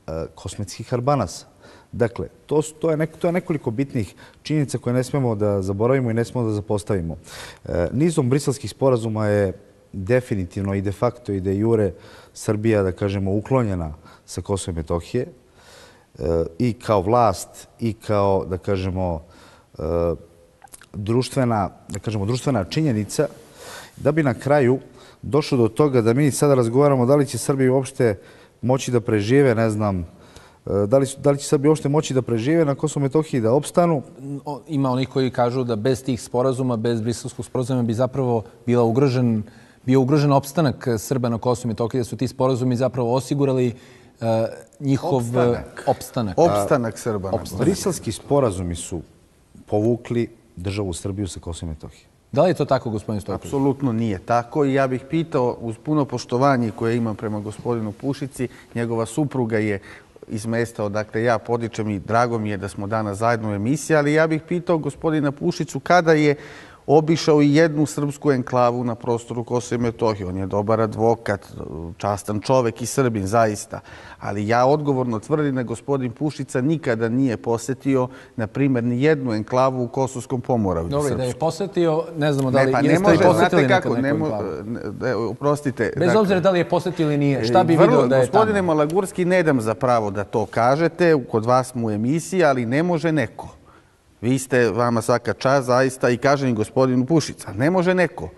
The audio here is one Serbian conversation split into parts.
kosmetskih Albanasa. Dakle, to je nekoliko bitnih činjenica koje ne smemo da zaboravimo i ne smemo da zapostavimo. Nizom briselskih sporazuma je definitivno i de facto i de jure Srbija, da kažemo, uklonjena sa Kosova i Metohije i kao vlast i kao, da kažemo, društvena činjenica, da bi na kraju došlo do toga da mi sada razgovaramo da li će Srbi uopšte moći da prežive, ne znam, da li će Srbi uopšte moći da prežive na Kosovu i Metohiji, da opstanu? Ima onih koji kažu da bez tih sporazuma, bez briselskog sporazuma bi zapravo bio ugrožen opstanak Srba na Kosovu i Metohiji, da su ti sporazumi zapravo osigurali njihov opstanak. Opstanak Srba. Briselski sporazumi su povukli državu Srbiju sa Kosova i Metohije. Da li je to tako, gospodin Stojković? Apsolutno nije tako i ja bih pitao, uz puno poštovanje koje imam prema gospodinu Pušici, njegova supruga je iz mesta odakle ja podičem i drago mi je da smo danas zajedno u emisiji, ali ja bih pitao gospodina Pušicu kada je obišao i jednu srpsku enklavu na prostoru Kosova i Metohije. On je dobar advokat, častan čovek i Srbin, zaista. Ali ja odgovorno tvrdim da gospodin Pušica nikada nije posetio, na primjer, ni jednu enklavu u Kosovskom Pomoravlju. Dobro, da je posetio, ne znamo da li jeste li posetili neku enklavu. Oprostite. Bez obzira da li je posetio ili nije, šta bi vidio da je tamo? Gospodine Malagurski, ne dam za pravo da to kažete, kod vas mu u emisiji, ali ne može neko. Vi ste, vama svaka čast, zaista, i kažem i gospodinu Pušica, ne može neko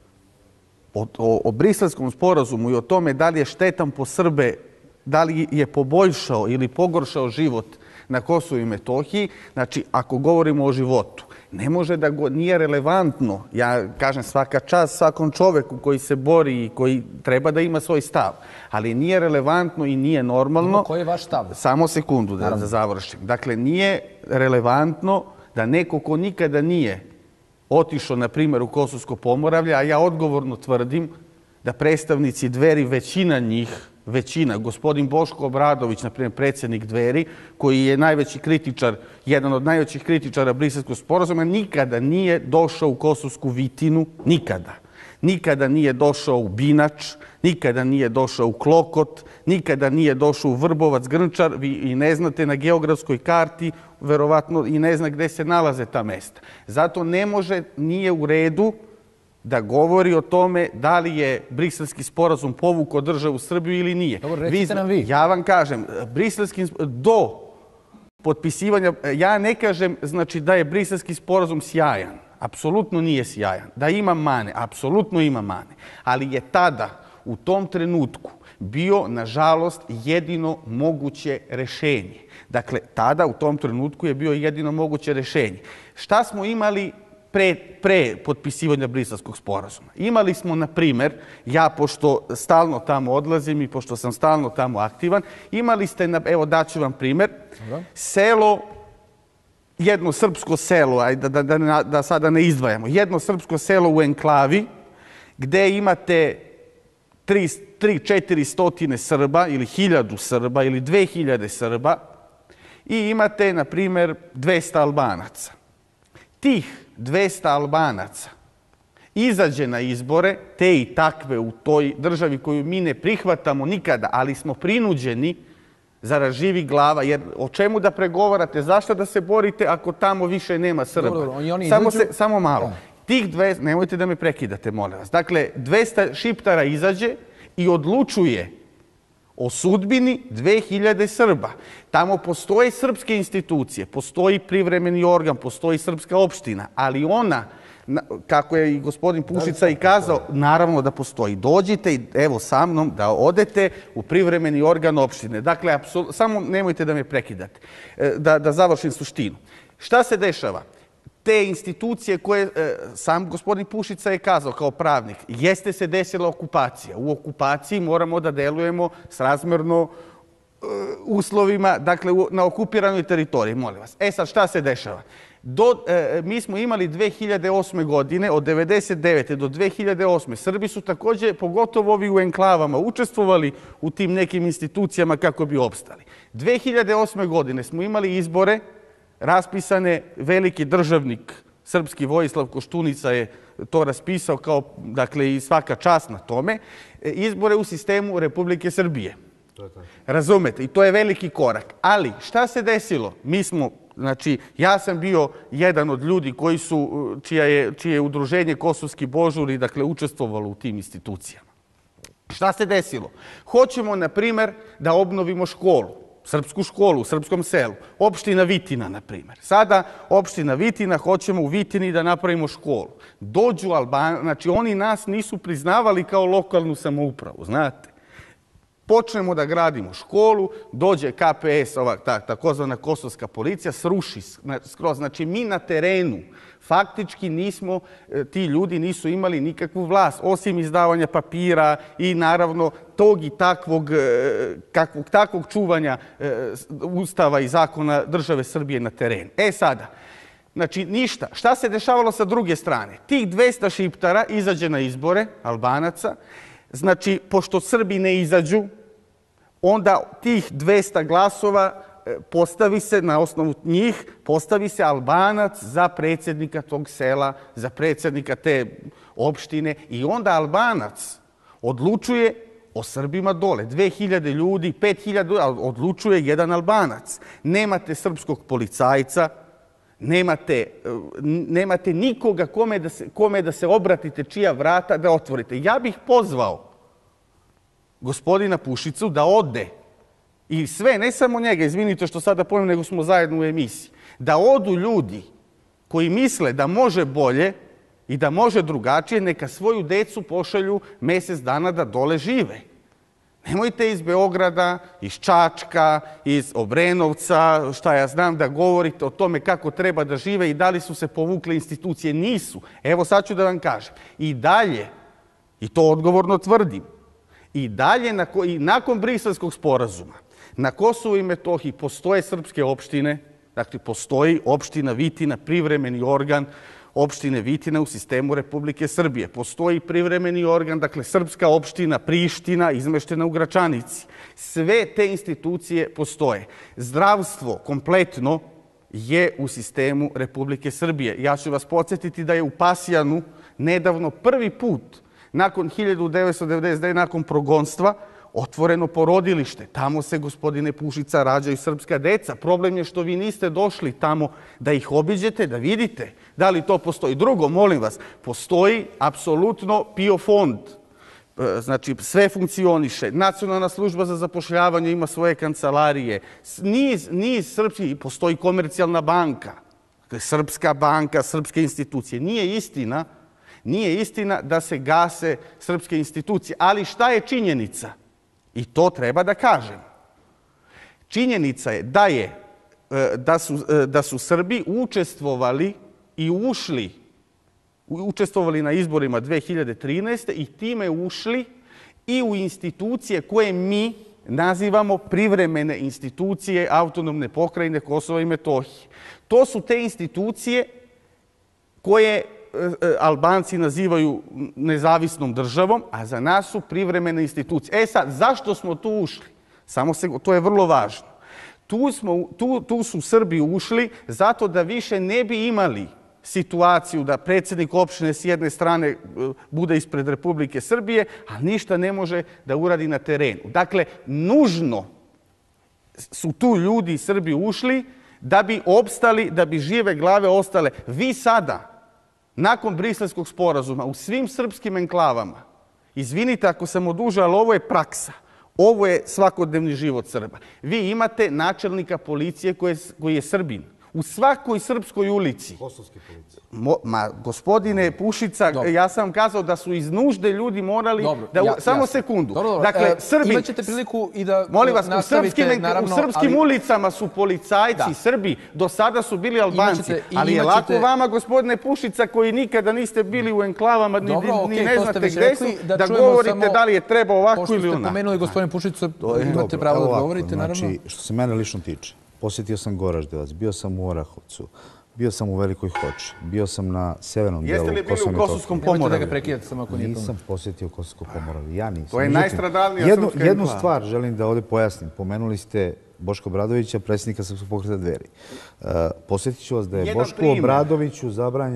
o briselskom sporazumu i o tome da li je štetan po Srbe, da li je poboljšao ili pogoršao život na Kosovu i Metohiji, znači, ako govorimo o životu, ne može da nije relevantno, ja kažem svaka čast svakom čoveku koji se bori i koji treba da ima svoj stav, ali nije relevantno i nije normalno. Koji je vaš stav? Samo sekundu da završim. Dakle, nije relevantno da neko ko nikada nije otišao, na primjer, u Kosovsko Pomoravlje, a ja odgovorno tvrdim da predstavnici Dveri, većina njih, gospodin Boško Obradović, na primjer, predsjednik Dveri, koji je najveći kritičar, jedan od najvećih kritičara briselskog sporazuma, nikada nije došao u Kosovsku Vitinu, nikada. Nikada nije došao u Binač, nikada nije došao u Klokot, nikada nije došao u Vrbovac, Grnčar, vi i ne znate na geografskoj karti, verovatno i ne zna gde se nalaze ta mesta. Zato nije u redu da govori o tome da li je briselski sporazum povukao državu Srbiju ili nije. Dobro, recite nam vi. Ja vam kažem, do potpisivanja, ja ne kažem znači da je briselski sporazum sjajan. Apsolutno nije sjajan. Da ima mane, apsolutno ima mane. Ali je tada, u tom trenutku, bio, nažalost, jedino moguće rešenje. Dakle, tada, u tom trenutku, je bio jedino moguće rešenje. Šta smo imali pre potpisivanja briselskog sporazuma? Imali smo, na primer, ja pošto stalno tamo odlazim i pošto sam stalno tamo aktivan, imali ste, evo daću vam primer, selo, jedno srpsko selo, da sada ne izdvajamo, jedno srpsko selo u enklavi gde imate 3-400 Srba ili 1000 Srba ili 2000 Srba i imate, na primjer, 200 Albanaca. Tih 200 Albanaca izađe na izbore, te i takve u toj državi koju mi ne prihvatamo nikada, ali smo prinuđeni zarad živih glava, jer o čemu da pregovarate, zašto da se borite ako tamo više nema Srba? Samo malo. Tih 200, nemojte da me prekidate, molim vas. Dakle, 200 Šiptara izađe i odlučuje o sudbini 2000 Srba. Tamo postoje srpske institucije, postoji privremeni organ, postoji srpska opština, ali ona, kako je i gospodin Pušica i kazao, naravno da postoji. Dođite i evo sa mnom da odete u privremeni organ opštine. Dakle, samo nemojte da me prekidate, da završim suštinu. Šta se dešava? Te institucije koje sam gospodin Pušica je kazao kao pravnik, jeste se desila okupacija. U okupaciji moramo da delujemo srazmerno uslovima, dakle, na okupiranoj teritoriji, molim vas. Sad, šta se dešava? Mi smo imali 2008. godine, od 1999. do 2008. Srbi su također, pogotovo ovi u enklavama, učestvovali u tim nekim institucijama kako bi opstali. 2008. godine smo imali izbore raspisane, veliki državnik srpski Vojislav Koštunica je to raspisao kao, dakle, i svaka čast na tome, izbore u sistemu Republike Srbije. Razumete? I to je veliki korak. Ali šta se desilo? Mi smo, znači, ja sam bio jedan od ljudi čije je udruženje Kosovski Božuri, dakle, učestvovalo u tim institucijama. Šta se desilo? Hoćemo, na primer, da obnovimo školu, srpsku školu u srpskom selu. Opština Vitina, na primer. Sada opština Vitina, hoćemo u Vitini da napravimo školu. Dođu Albanci, znači oni nas nisu priznavali kao lokalnu samoupravu, znate. Počnemo da gradimo školu, dođe KPS, ova takozvana kosovska policija, sruši skroz. Znači mi na terenu faktički nismo, ti ljudi nisu imali nikakvu vlast, osim izdavanja papira i naravno tog i takvog čuvanja Ustava i zakona države Srbije na terenu. Sada, znači ništa. Šta se dešavalo sa druge strane? Tih 200 šiptara izađe na izbore, Albanaca. Znači, pošto Srbi ne izađu, onda tih 200 glasova postavi se, na osnovu njih, postavi se Albanac za predsjednika tog sela, za predsjednika te opštine i onda Albanac odlučuje o Srbima dole. 2000 ljudi, 5000 odlučuje jedan Albanac. Nemate srpskog policajca, nemate nikoga kome da se obratite, čija vrata da otvorite. Ja bih pozvao gospodina Pušicu da ode i sve, ne samo njega, izvinite što sada povijem, nego smo zajedno u emisiji, da odu ljudi koji misle da može bolje i da može drugačije, neka svoju decu pošalju mjesec dana da dole žive. Nemojte iz Beograda, iz Čačka, iz Obrenovca, šta ja znam, da govorite o tome kako treba da žive i da li su se povukle institucije. Nisu. Evo sad ću da vam kažem. I dalje, i to odgovorno tvrdim, i dalje, nakon Briselskog sporazuma, na Kosovu i Metohiji postoje srpske opštine, dakle postoji opština Vitina, privremeni organ opštine Vitina u sistemu Republike Srbije. Postoji privremeni organ, dakle srpska opština Priština, izmeštena u Gračanici. Sve te institucije postoje. Zdravstvo kompletno je u sistemu Republike Srbije. Ja ću vas podsjetiti da je u Pasjanu nedavno prvi put nakon 1999. nakon progonstva otvoreno porodilište. Tamo se, gospodine Pušica, rađaju srpska deca. Problem je što vi niste došli tamo da ih obiđete, da vidite da li to postoji. Drugo, molim vas, postoji apsolutno PIO fond. Znači, sve funkcioniše. Nacionalna služba za zapošljavanje ima svoje kancelarije. Niz srpskih, postoji komercijalna banka. Srpska banka, srpske institucije. Nije istina da se gase srpske institucije. Ali šta je činjenica? I to treba da kažem. Činjenica je da su Srbi učestvovali i učestvovali na izborima 2013. i time ušli i u institucije koje mi nazivamo privremene institucije Autonomne pokrajine Kosova i Metohije. To su te institucije koje Albanci nazivaju nezavisnom državom, a za nas su privremene institucije. Sad, zašto smo tu ušli? To je vrlo važno. Tu su Srbi ušli zato da više ne bi imali situaciju da predsjednik opštine s jedne strane bude ispred Republike Srbije, a ništa ne može da uradi na terenu. Dakle, nužno su tu ljudi i Srbi ušli da bi opstali, da bi žive glave ostale. Vi sada, nakon Briselskog sporazuma, u svim srpskim enklavama, izvinite ako sam odužao, ali ovo je praksa, ovo je svakodnevni život Srba. Vi imate načelnika policije koji je Srbin. U svakoj srpskoj ulici. Kosovske policije. Gospodine Pušica, ja sam kazao da su iz nužde ljudi morali da... Samo sekundu. Dakle, imaćete priliku i da nastavite, naravno... U srpskim ulicama su policajci, Srbi, do sada su bili Albanci. Ali je lako vama, gospodine Pušica, koji nikada niste bili u enklavama, ni ne znate gde su, da govorite da li je treba ovako ili onako. Pošto ste pomenuli, gospodine Pušica, imate pravo da govorite, naravno. Znači, što se mene lično tiče, posjetio sam Goraždevac, bio sam u Orahovcu, bio sam u Velikoj Hoči, bio sam na severnom dijelu Kosova i Metohije. Jeste li bili u Kosovskom Pomoravlju? Nemojte da ga prekidate samo ako nije to. Nisam posjetio Kosovsko Pomoravlje, ja nisam. To je najstradalnija srpska enklava. Jednu stvar želim da ovdje pojasnim. Pomenuli ste Boško Obradovića, predsjednika Srpskog pokreta Dveri. Posjetit ću vas da je Bošku Obradoviću zabranjen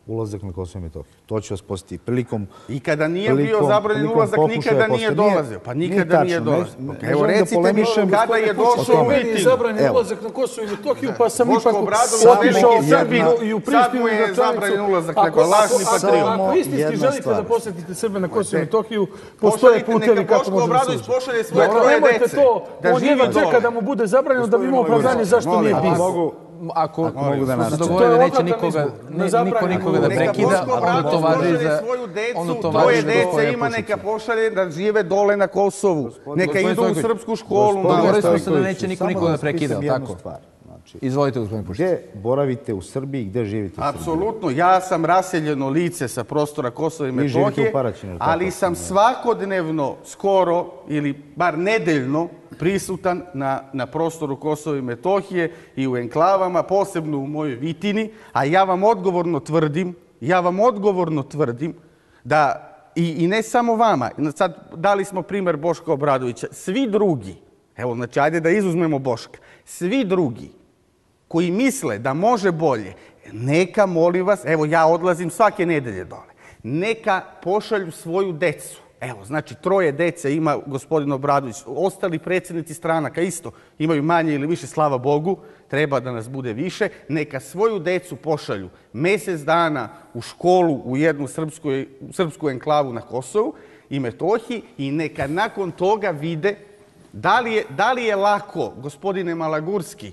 ulazak na Kosovo i Metohiju. To će vas podsjetiti. Prilikom... I kada nije bio zabranjen ulazak, nikada nije dolazio. Pa nikada nije dolazio. Evo, recite mi kada je došao u Vitin. Zabranjen ulazak na Kosovo i Metohiju, pa sam Boško ipak Obradović, otišao Srbin, i u sad Prištinu mu i je na zabranjen Čanicu. ulazak, nego lažni patriot. Ako istinski želite da posjetite Srbe na Kosovo i Metohiju, postoje putevi kako Boško možemo Obradović sući. pošalje svoje troje dece da živi dole. Čeka da mu bude zabranjeno da bi imao opravdanje zašto nije bio. Ako mogu da se nastavim. dogovore da neće niko nikoga da prekida, onda to važi za... Troje dece ima, neka pošalje da žive dole na Kosovu. Neka idu u srpsku školu. Dogovorili smo se da neće niko nikoga da prekida, tako? Izvolite, gospodin Pušić. Gde boravite u Srbiji, gde živite u Srbiji? Apsolutno. Ja sam raseljeno lice sa prostora Kosova i Metohije, ali sam svakodnevno, skoro ili bar nedeljno prisutan na prostoru Kosova i Metohije i u enklavama, posebno u mojoj Vitini, a ja vam odgovorno tvrdim da, i ne samo vama, sad dali smo primer Boška Obradovića, svi drugi, evo, znači, ajde da izuzmemo Boška, svi drugi koji misle da može bolje, neka, molim vas, evo, ja odlazim svake nedelje dole, neka pošalju svoju decu. Evo, znači, troje dece ima gospodin Obradović. Ostali predsjednici stranaka isto imaju manje ili više, slava Bogu, treba da nas bude više. Neka svoju decu pošalju mjesec dana u školu u jednu srpsku enklavu na Kosovu i Metohiji i neka nakon toga vide da li je lako, gospodine Malagurski,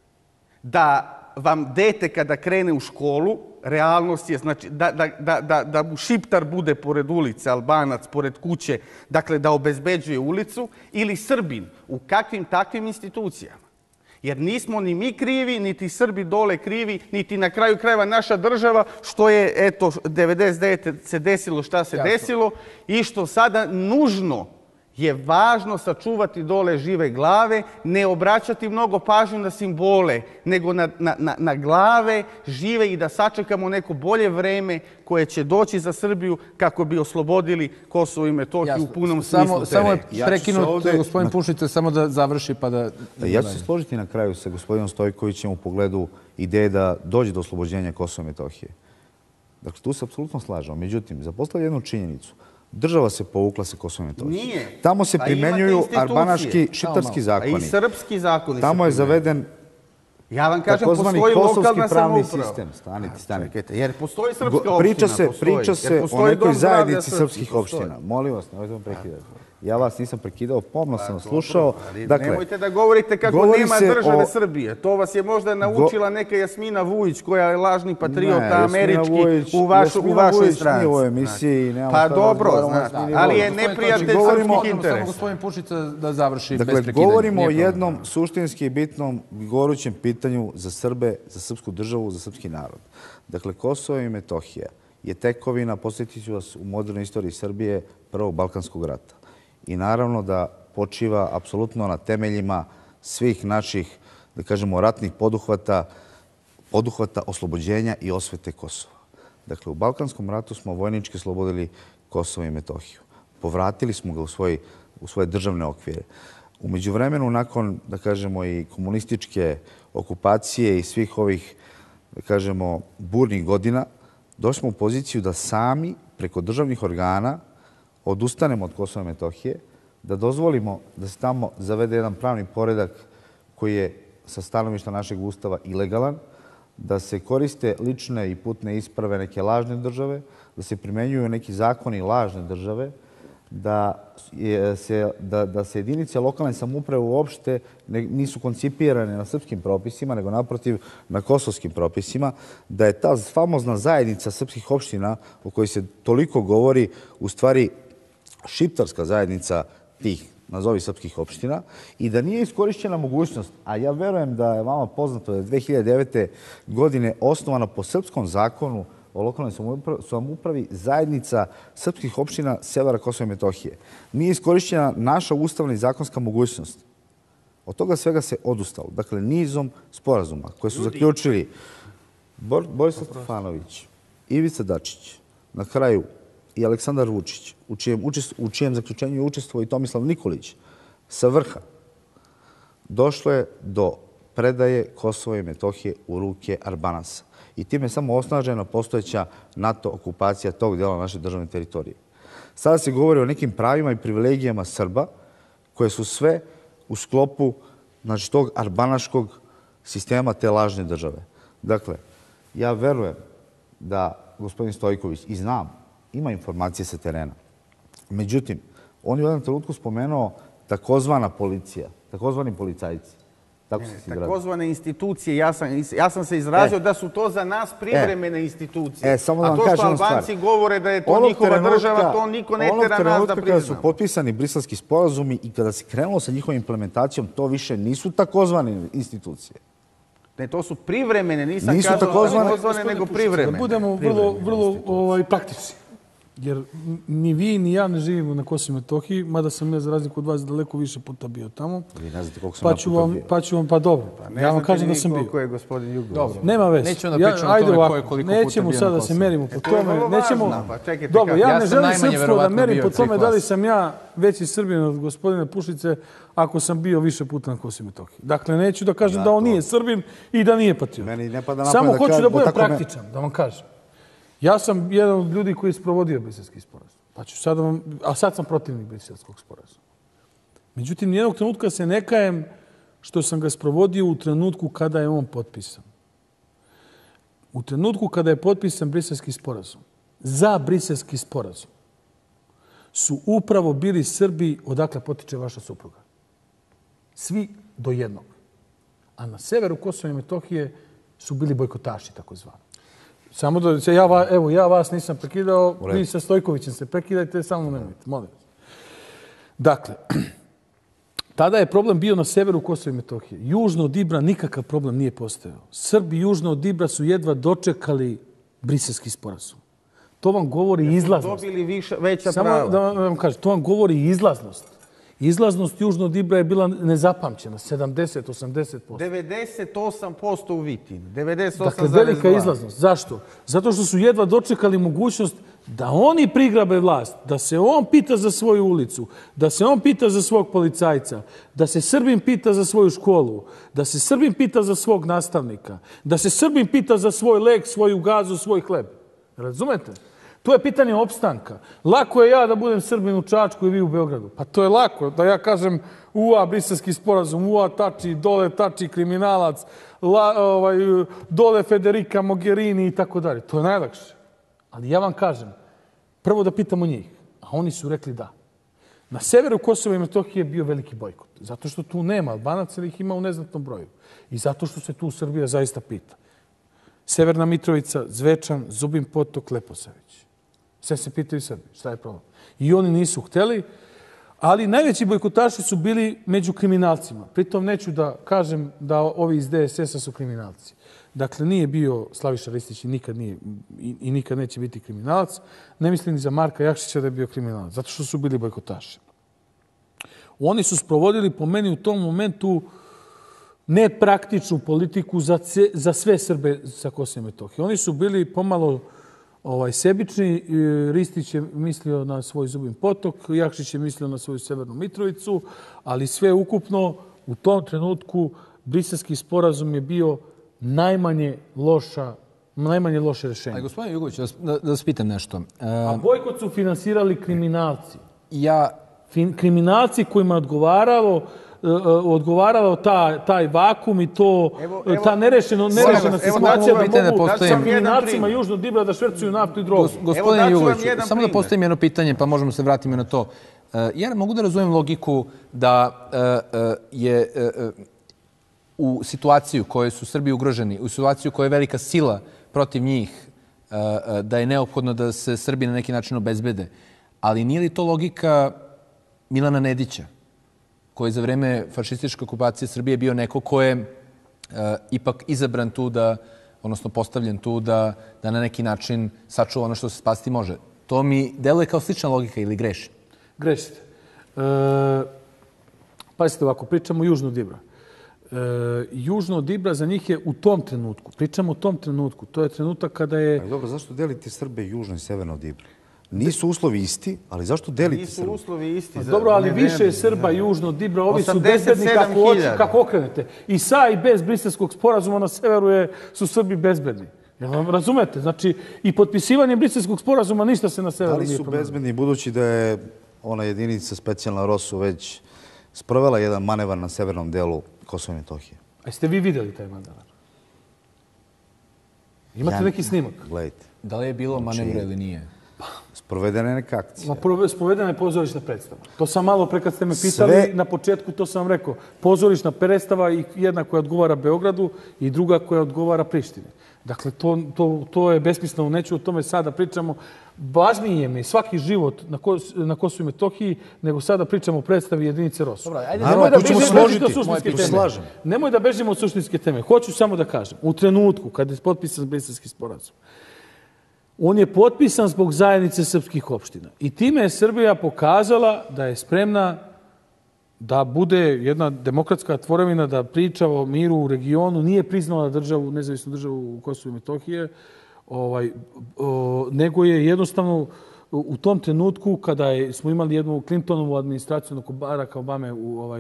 da vam dete kada krene u školu, realnost je, znači, da mu Šiptar bude pored ulice, Albanac pored kuće, dakle da obezbeđuje ulicu, ili Srbin u kakvim takvim institucijama. Jer nismo ni mi krivi, niti Srbi dole krivi, niti na kraju krajeva naša država, što je, eto, 99. se desilo šta se desilo i što sada nužno je važno sačuvati dole žive glave, ne obraćati mnogo pažnju na simbole, nego na glave žive i da sačekamo neko bolje vreme koje će doći za Srbiju kako bi oslobodili Kosovo i Metohiju u punom smislu te Samo je reči. prekinut gospodin Pušić, samo da završi pa da... Ja ću se složiti na kraju sa gospodinom Stojkovićem u pogledu ideje da dođe do oslobođenja Kosova i Metohije. Dakle, tu se apsolutno slažemo. Međutim, zapostavlja jednu činjenicu. Država se povukla sa Kosovom i Metohijom. Nije. Tamo se primenjuju arbanaški, šiptarski zakoni. I srpski zakoni. Tamo je zaveden ja vam kažem, takozvani postoji kosovski lokalna pravni samouprava. sistem. Stanite. Jer postoji srpska opština. Priča se o nekoj zajednici srpskih opština. Molim vas, nemojte vam prekidati. Ja vas nisam prekidao, pomno sam vas slušao. Nemojte da govorite kako nema države Srbije. To vas je možda naučila neka Jasmina Vujić, koja je lažni patriota američki u vašoj stranci. U ovoj emisiji. Pa dobro, ali je neprijatelj srpskih interesa. Gospodin Pušić da završi bez prekidanja. prekidanja. Govorimo o jednom suštinski bitnom gorućem pitanju za Srbe, za srpsku državu, za srpski narod. Dakle, Kosovo i Metohija je tekovina, posjetit ću vas, u modernoj istoriji Srbije, Prvog Balkanskog rata. I naravno da počiva apsolutno na temeljima svih naših, da kažemo, ratnih poduhvata oslobođenja i osvete Kosova. Dakle, u Balkanskom ratu smo vojnički oslobodili Kosovo i Metohiju. Povratili smo ga u svoje državne okvire. U međuvremenu, nakon, da kažemo, i komunističke okupacije i svih ovih, da kažemo, burnih godina, došli smo u poziciju da sami, preko državnih organa, odustanemo od Kosova i Metohije, da dozvolimo da se tamo zavede jedan pravni poredak koji je sa stanovišta našeg ustava ilegalan, da se koriste lične i putne isprave neke lažne države, da se primenjuju neki zakoni lažne države, da se jedinice lokalne samouprave uopšte nisu koncipirane na srpskim propisima, nego naprotiv na kosovskim propisima, da je ta famozna zajednica srpskih opština o kojoj se toliko govori u stvari šiptarska zajednica tih, nazovi, srpskih opština i da nije iskorišćena mogućnost, a ja verujem da je vama poznato da je 2009. godine osnovana po srpskom zakonu o lokalnoj samoupravi zajednica srpskih opština severa Kosova i Metohije. Nije iskorišćena naša ustavna i zakonska mogućnost. Od toga svega se odustalo. Dakle, nizom sporazuma koje su zaključili Borislav Stefanović, Ivica Dačić, na kraju i Aleksandar Vučić, u čijem zaključenju je učestvovao i Tomislav Nikolić, sa vrha, došlo je do predaje Kosova i Metohije u ruke Albanaca. I time je samo osnažena postojeća NATO okupacija tog dela naše državne teritorije. Sada se govori o nekim pravima i privilegijama Srba koje su sve u sklopu tog arbanaškog sistema te lažne države. Dakle, ja verujem da gospodin Stojković, i znam, ima informacije sa terena. Međutim, on je u jednom trenutku spomenuo takozvana policija, takozvani policajci. Takozvane institucije, ja sam se izrazio da su to za nas privremene institucije. A to što Albanci govore da je to njihova država, to niko ne tera nas da priznamo. Kada su potpisani briselski sporazumi i kada se krenulo sa njihovom implementacijom, to više nisu takozvane institucije. Ne, to su privremene, nisam kazao takozvane, nego privremene. Da budemo vrlo praktični. Jer ni vi, ni ja ne živimo na Kosovu i Metohiji, mada sam ja za razliku od vas daleko više puta bio tamo. Vi ne znate koliko sam puta bio. Pa ću vam, pa dobro. Ja vam kažem da sam bio. Koliko je gospodin Jugo. Dobro. Nema veze. Nećemo da pričamo o tome ko je koliko puta bio na Kosovu. Nećemo sada da se merimo po tome. Nećemo. Dobro, ja ne želim srpstvo da merim po tome da li sam ja veći Srbin od gospodina Pušice ako sam bio više puta na Kosovu i Metohiji. Dakle, neću da kažem da on nije Srbin i da nije patriot. Samo hoću da budem praktičan, da vam kažem. Ja sam jedan od ljudi koji je sprovodio briselski sporazum. A sad sam protivnik briselskog sporazuma. Međutim, nijednog trenutka se ne kajem što sam ga sprovodio u trenutku kada je on potpisan. U trenutku kada je potpisan briselski sporazum, za briselski sporazum su upravo bili Srbi odakle potiče vaša supruga. Svi do jednog. A na severu Kosova i Metohije su bili bojkotaši, takozvani. Samo da ja vas nisam prekidao, vi sa Stojkovićem se prekidajte, samo nemojte, molim vas. Dakle, tada je problem bio na severu Kosova i Metohije. Južno od Ibra nikakav problem nije postojao. Srbi južno od Ibra su jedva dočekali briselski sporazum. To vam govori izlaznost. Dobili veća prava. Samo da vam kažem, to vam govori izlaznost. Izlaznost južno od Ibra je bila nezapamćena, 70-80%. 98% u Vitinu, 98,2%. Dakle, velika izlaznost. Zašto? Zato što su jedva dočekali mogućnost da oni prigrabe vlast, da se on pita za svoju ulicu, da se on pita za svog policajca, da se Srbin pita za svoju školu, da se Srbin pita za svog nastavnika, da se Srbin pita za svoj lek, svoju gazu, svoj hleb. Razumete? To je pitanje opstanka. Lako je ja da budem Srbin u Čačku i vi u Beogradu. Pa to je lako. Da ja kažem briselski sporazum, Tači, dole Tači kriminalac, dole Federica Mogherini i tako dalje. To je najlakše. Ali ja vam kažem, prvo da pitamo njih. A oni su rekli da. Na severu Kosova i Metohije je bio veliki bojkot. Zato što tu nema Albanaca, ali ih ima u neznatnom broju. I zato što se tu Srbija zaista pita. Severna Mitrovica, Zvečan, Zubin Potok, Leposavić. Sve se pitaju Srbi. Šta je problem? I oni nisu hteli, ali najveći bojkotaši su bili među kriminalcima. Pritom neću da kažem da ovi iz DSS-a su kriminalci. Dakle, nije bio Slaviša Ristić i nikad nije i nikad neće biti kriminalac. Ne mislim ni za Marka Jakšića da je bio kriminalac, zato što su bili bojkotaši. Oni su sprovodili po meni u tom momentu nepraktičnu politiku za sve Srbe sa Kosova i Metohije. Oni su bili pomalo sebični. Ristić je mislio na svoj Zubin Potok, Jakšić je mislio na svoju Severnu Mitrovicu, ali sve ukupno u tom trenutku briselski sporazum je bio najmanje loše rešenje. Ali gospodine Jugović, da vas pitam nešto. A bojkot su finansirali kriminalci. Kriminalci kojima odgovarao taj vakum i ta nerešena situacija da mogu sa kriminalcima južno od Ibra da švercuju naftu i drogu. Gospodine Jugović, samo da postavim jedno pitanje pa možemo se vratiti na to. Ja mogu da razumem logiku da je u situaciju u kojoj su Srbi ugroženi, u situaciju u kojoj je velika sila protiv njih, da je neophodno da se Srbi na neki način obezbede. Ali nije li to logika Milana Nedića, koji je za vreme fašističke okupacije Srbije bio neko ko je ipak izabran tu odnosno postavljen tu da na neki način sačuva ono što se spasti može. To mi deluje kao slična logika ili grešim? Grešite. Pazite ovako, pričamo južno od Ibra. Južno od Ibra za njih je u tom trenutku. Pričamo o tom trenutku. To je trenutak kada je... Dobro, zašto delite Srbe južno i severno od Ibra? Nisu uslovi isti, ali zašto delite Nisu Srbiju? uslovi isti. Dobro, ali više je Srba južno od Ibra, ovi su bezbedni kako okrenete. I sa i bez briselskog sporazuma na severu su Srbi bezbedni. Jel vam razumete? Znači, i potpisivanje briselskog sporazuma ništa se na severu nije Da li su promenilo. bezbedni budući da je ona jedinica specijalna ROSU već sprovela jedan manevar na severnom delu Kosova i Metohije? A jeste vi vidjeli taj manevar? Imate neki snimak? Gledajte, Da li je bilo manevra ili nije? sprovedena je neka akcija. Spovedena je pozorišna predstava. To sam malo pre kad ste me pitali, na početku to sam vam rekao. Pozorišna predstava i jedna koja odgovara Beogradu i druga koja odgovara Prištini. Dakle, to je besmisleno. Neću o tome sada pričamo. Važnije mi je svaki život na Kosovu i Metohiji nego sada pričamo o predstavi jedinice ROSU. Naravno, tu ćemo složiti. Nemoj da bežimo od suštinske teme. Hoću samo da kažem. U trenutku kad je potpisan Briselski sporazum, on je potpisan zbog zajednice srpskih opština. I time je Srbija pokazala da je spremna da bude jedna demokratska tvorevina, da priča o miru u regionu, nije priznala nezavisnu državu u Kosovu i Metohije, nego je jednostavno u tom trenutku kada smo imali jednu Clintonovu administraciju oko Baracka Obame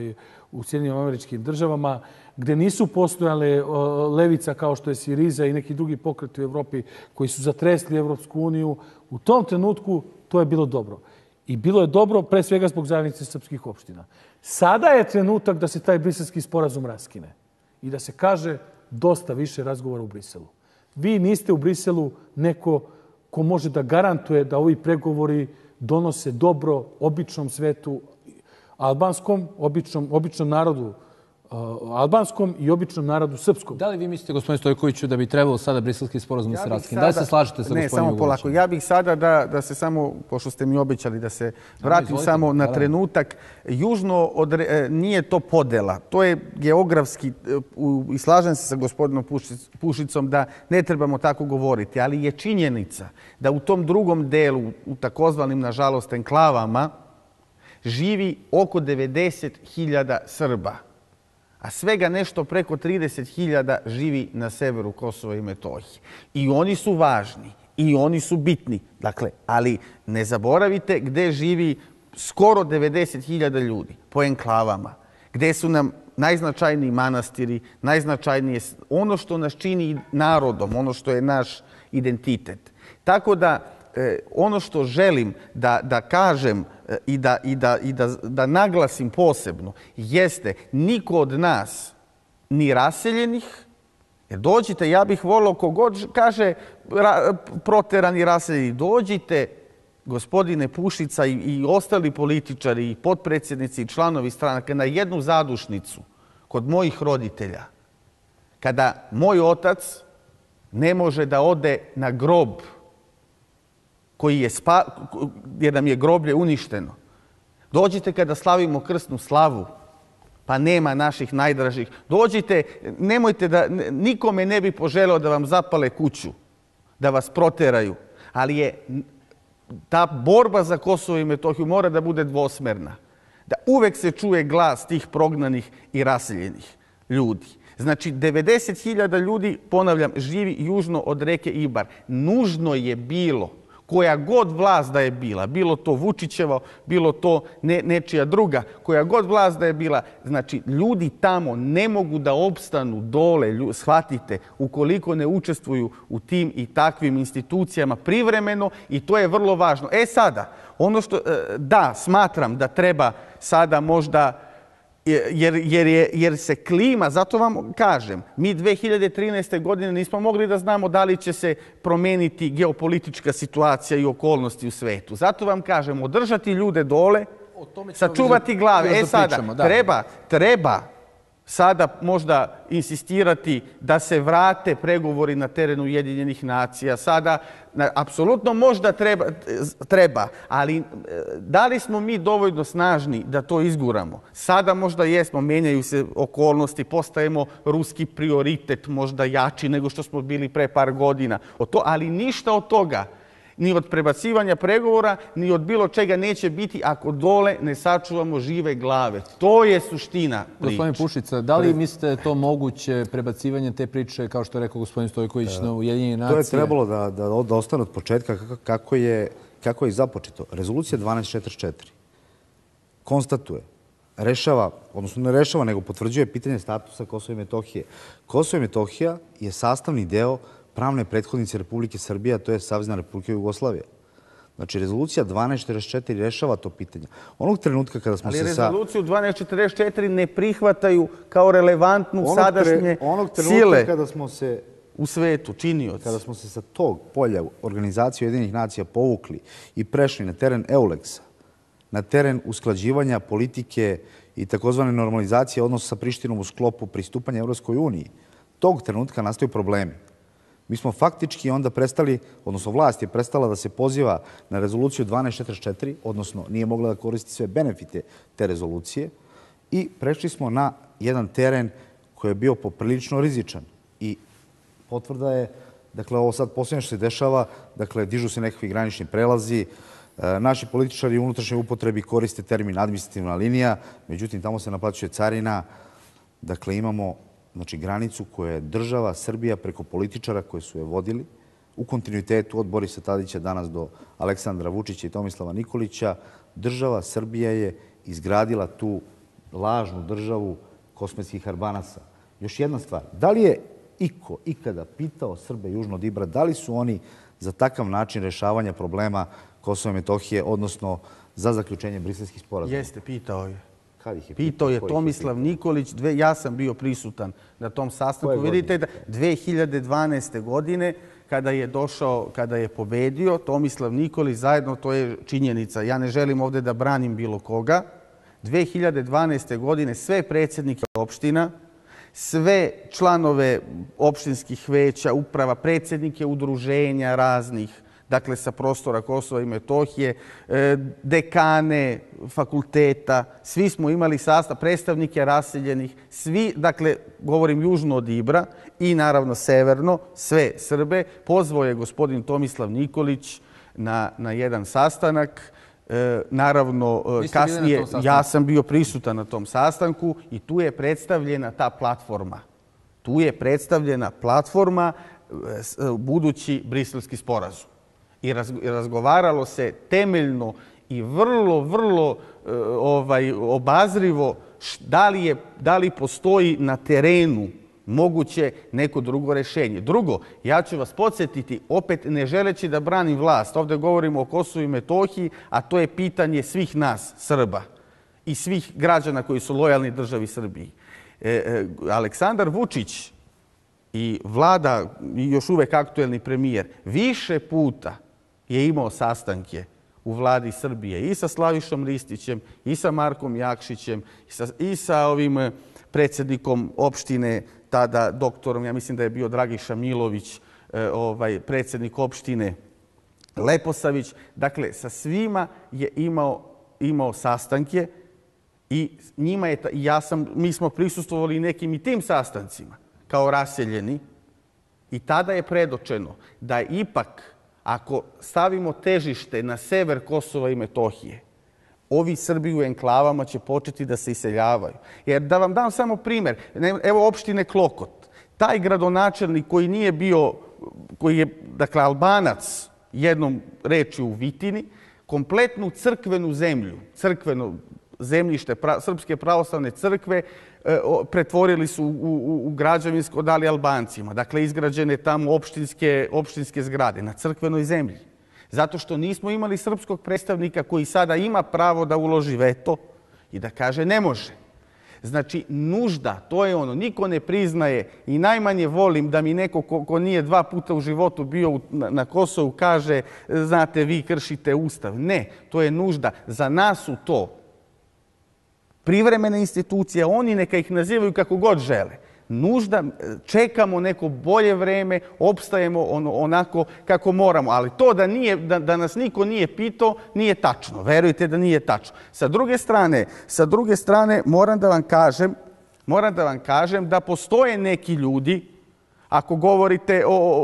u Sjedinjenim Američkim Državama, gde nisu postojale levica kao što je Siriza i neki drugi pokreti u Evropi koji su zatresli Evropsku uniju, u tom trenutku to je bilo dobro. I bilo je dobro pre svega zbog zajednice srpskih opština. Sada je trenutak da se taj briselski sporazum raskine i da se kaže dosta više razgovora u Briselu. Vi niste u Briselu neko ko može da garantuje da ovi pregovori donose dobro običnom svetu albanskom, običnom narodu albanskom i običnom narodu srpskom. Da li vi mislite, gospodine Stojkoviću, da bi trebalo sada briselski sporazum da se raskine? Da li se slažete sa gospodinom Jugovićem? Ne, samo polako. Ja bih sada da se samo, pošto ste mi obećali da se vratim samo na trenutak, južno nije to podela. To je geografski, i slažem se sa gospodinom Pušicom da ne trebamo tako govoriti, ali je činjenica da u tom drugom delu, u takozvanim, nažalost, enklavama, živi oko 90.000 Srba. A svega nešto preko 30.000 živi na severu Kosova i Metohije. I oni su važni, i oni su bitni. Dakle, ali ne zaboravite gde živi skoro 90.000 ljudi po enklavama, gde su nam najznačajniji manastiri, najznačajnije ono što nas čini narodom, ono što je naš identitet. Tako da, ono što želim da kažem i da naglasim posebno jeste niko od nas ni raseljenih, jer dođite, ja bih volio kogod kaže proterani raseljeni, dođite, gospodine Pušica i ostali političari i potpredsjednici i članovi stranaka na jednu zadušnicu kod mojih roditelja, kada moj otac ne može da ode na grob jer nam je groblje uništeno. Dođite kada slavimo krsnu slavu, pa nema naših najdražih. Dođite, nemojte da, nikome ne bi poželeo da vam zapale kuću, da vas proteraju, ali je ta borba za Kosovo i Metohiju mora da bude dvosmerna. Da uvek se čuje glas tih prognanih i raseljenih ljudi. Znači, 90.000 ljudi, ponavljam, živi južno od reke Ibar. Nužno je bilo, koja god vlast da je bila, bilo to Vučićevo, bilo to nečija druga, koja god vlast da je bila, znači ljudi tamo ne mogu da opstanu dole, shvatite, ukoliko ne učestvuju u tim i takvim institucijama privremeno i to je vrlo važno. Sada, ono što, da, smatram da treba sada možda, jer se klima, zato vam kažem, mi 2013. godine nismo mogli da znamo da li će se promeniti geopolitička situacija i okolnosti u svetu. Zato vam kažem, održati ljude dole, sačuvati glave. Sada, treba sada možda insistirati da se vrate pregovori na terenu Ujedinjenih nacija. Sada, apsolutno možda treba, ali da li smo mi dovoljno snažni da to izguramo? Sada možda jesmo, menjaju se okolnosti, postajemo ruski prioritet, možda jači nego što smo bili pre par godina. Ali ništa od toga, ni od prebacivanja pregovora, ni od bilo čega neće biti ako dole ne sačuvamo žive glave. To je suština priče. Gospodin Pušica, da li mislite da je to moguće prebacivanje te priče, kao što je rekao gospodin Stojković, na Ujedinjene nacije? To je trebalo da ostane od početka kako je kako je i započeto, rezolucija 1244 konstatuje, rešava, odnosno ne rešava, nego potvrđuje pitanje statusa Kosova i Metohije. Kosovo i Metohija je sastavni deo pravne prethodnice Republike Srbije, a to je Savezna Republika Jugoslavija. Znači, rezolucija 1244 rešava to pitanje. Onog trenutka kada smo se sa... Ali rezoluciju 1244 ne prihvataju kao relevantnu sadašnje sile kada smo se u svetu, činioci. Kada smo se sa tog polja Organizacije Ujedinjenih nacija povukli i prešli na teren EULEX-a, na teren usklađivanja politike i takozvane normalizacije odnosa sa Prištinom u sklopu pristupanja Evropskoj uniji, tog trenutka nastaju problemi. Mi smo faktički onda prestali, odnosno vlast je prestala da se poziva na rezoluciju 1244, odnosno nije mogla da koristi sve benefite te rezolucije i prešli smo na jedan teren koji je bio poprilično rizičan. I potvrda je, dakle, ovo sad posljednje što se dešava, dakle, dižu se nekakvi granični prelazi, naši političari u unutrašnjoj upotrebi koriste termin administrativna linija, međutim, tamo se naplaćuje carina, dakle, imamo granicu koju je država Srbija preko političara koji su je vodili u kontinuitetu od Borisa Tadića danas do Aleksandra Vučića i Tomislava Nikolića. Država Srbija je izgradila tu lažnu državu kosmetskih Albanaca. Još jedna stvar, da li je iko ikada pitao Srbe južno od Ibra, da li su oni za takav način rešavanja problema Kosova i Metohije, odnosno za zaključenje briselskih sporazuma? Jeste, pitao je. Kad ih je pitao je Tomislav Nikolić, ja sam bio prisutan na tom sastanku. Vidite da 2012. godine kada je došao, kada je pobedio Tomislav Nikolić zajedno, to je činjenica, ja ne želim ovdje da branim bilo koga, 2012. godine sve predsjednike opština, sve članove opštinskih veća, uprava, predsjednike udruženja raznih, dakle sa prostora Kosova i Metohije, dekane fakulteta, svi smo imali sastav, predstavnike raseljenih, svi, dakle, govorim južno od Ibra i naravno severno, sve Srbe. Pozvao je gospodin Tomislav Nikolić na jedan sastanak. Naravno, kasnije ja sam bio prisutan na tom sastanku i tu je predstavljena ta platforma. Tu je predstavljena platforma budući briselski sporazum. I razgovaralo se temeljno i vrlo obazrivo da li postoji na terenu moguće neko drugo rešenje. Drugo, ja ću vas podsjetiti, opet ne želeći da branim vlast, ovdje govorimo o Kosovu i Metohiji, a to je pitanje svih nas, Srba, i svih građana koji su lojalni državi Srbiji. Aleksandar Vučić i vlada, i još uvek aktuelni premijer, više puta je imao sastanke u vladi Srbije i sa Slavišom Ristićem, i sa Markom Jakšićem, i sa ovim predsjednikom opštine, tada doktorom, ja mislim da je bio Dragiša Milović, predsjednik opštine Leposavić. Dakle, sa svima je imao sastanke i mi smo prisustvovali nekim i tim sastancima kao raseljeni i tada je predočeno da ipak ako stavimo težište na sever Kosova i Metohije, ovi Srbi u enklavama će početi da se iseljavaju. Jer da vam dam samo primjer, evo opštine Klokot, taj gradonačelnik koji nije bio, koji je, dakle, Albanac, jednom rečju u Vitini, kompletnu crkvenu zemlju, crkveno zemljište Srpske pravoslavne crkve pretvorili su u građevinsko, dali Albancima. Dakle, izgrađene tamo opštinske zgrade na crkvenoj zemlji. Zato što nismo imali srpskog predstavnika koji sada ima pravo da uloži veto i da kaže ne može. Znači, nužda, to je ono, niko ne priznaje i najmanje volim da mi neko ko nije 2 puta u životu bio na Kosovu kaže, znate, vi kršite Ustav. Ne, to je nužda. Za nas su to privremene institucije, oni neka ih nazivaju kako god žele. Nužda, čekamo neko bolje vreme, opstajemo onako kako moramo. Ali to da nas niko nije pitao, nije tačno. Verujte da nije tačno. Sa druge strane, moram da vam kažem da postoje neki ljudi, ako govorite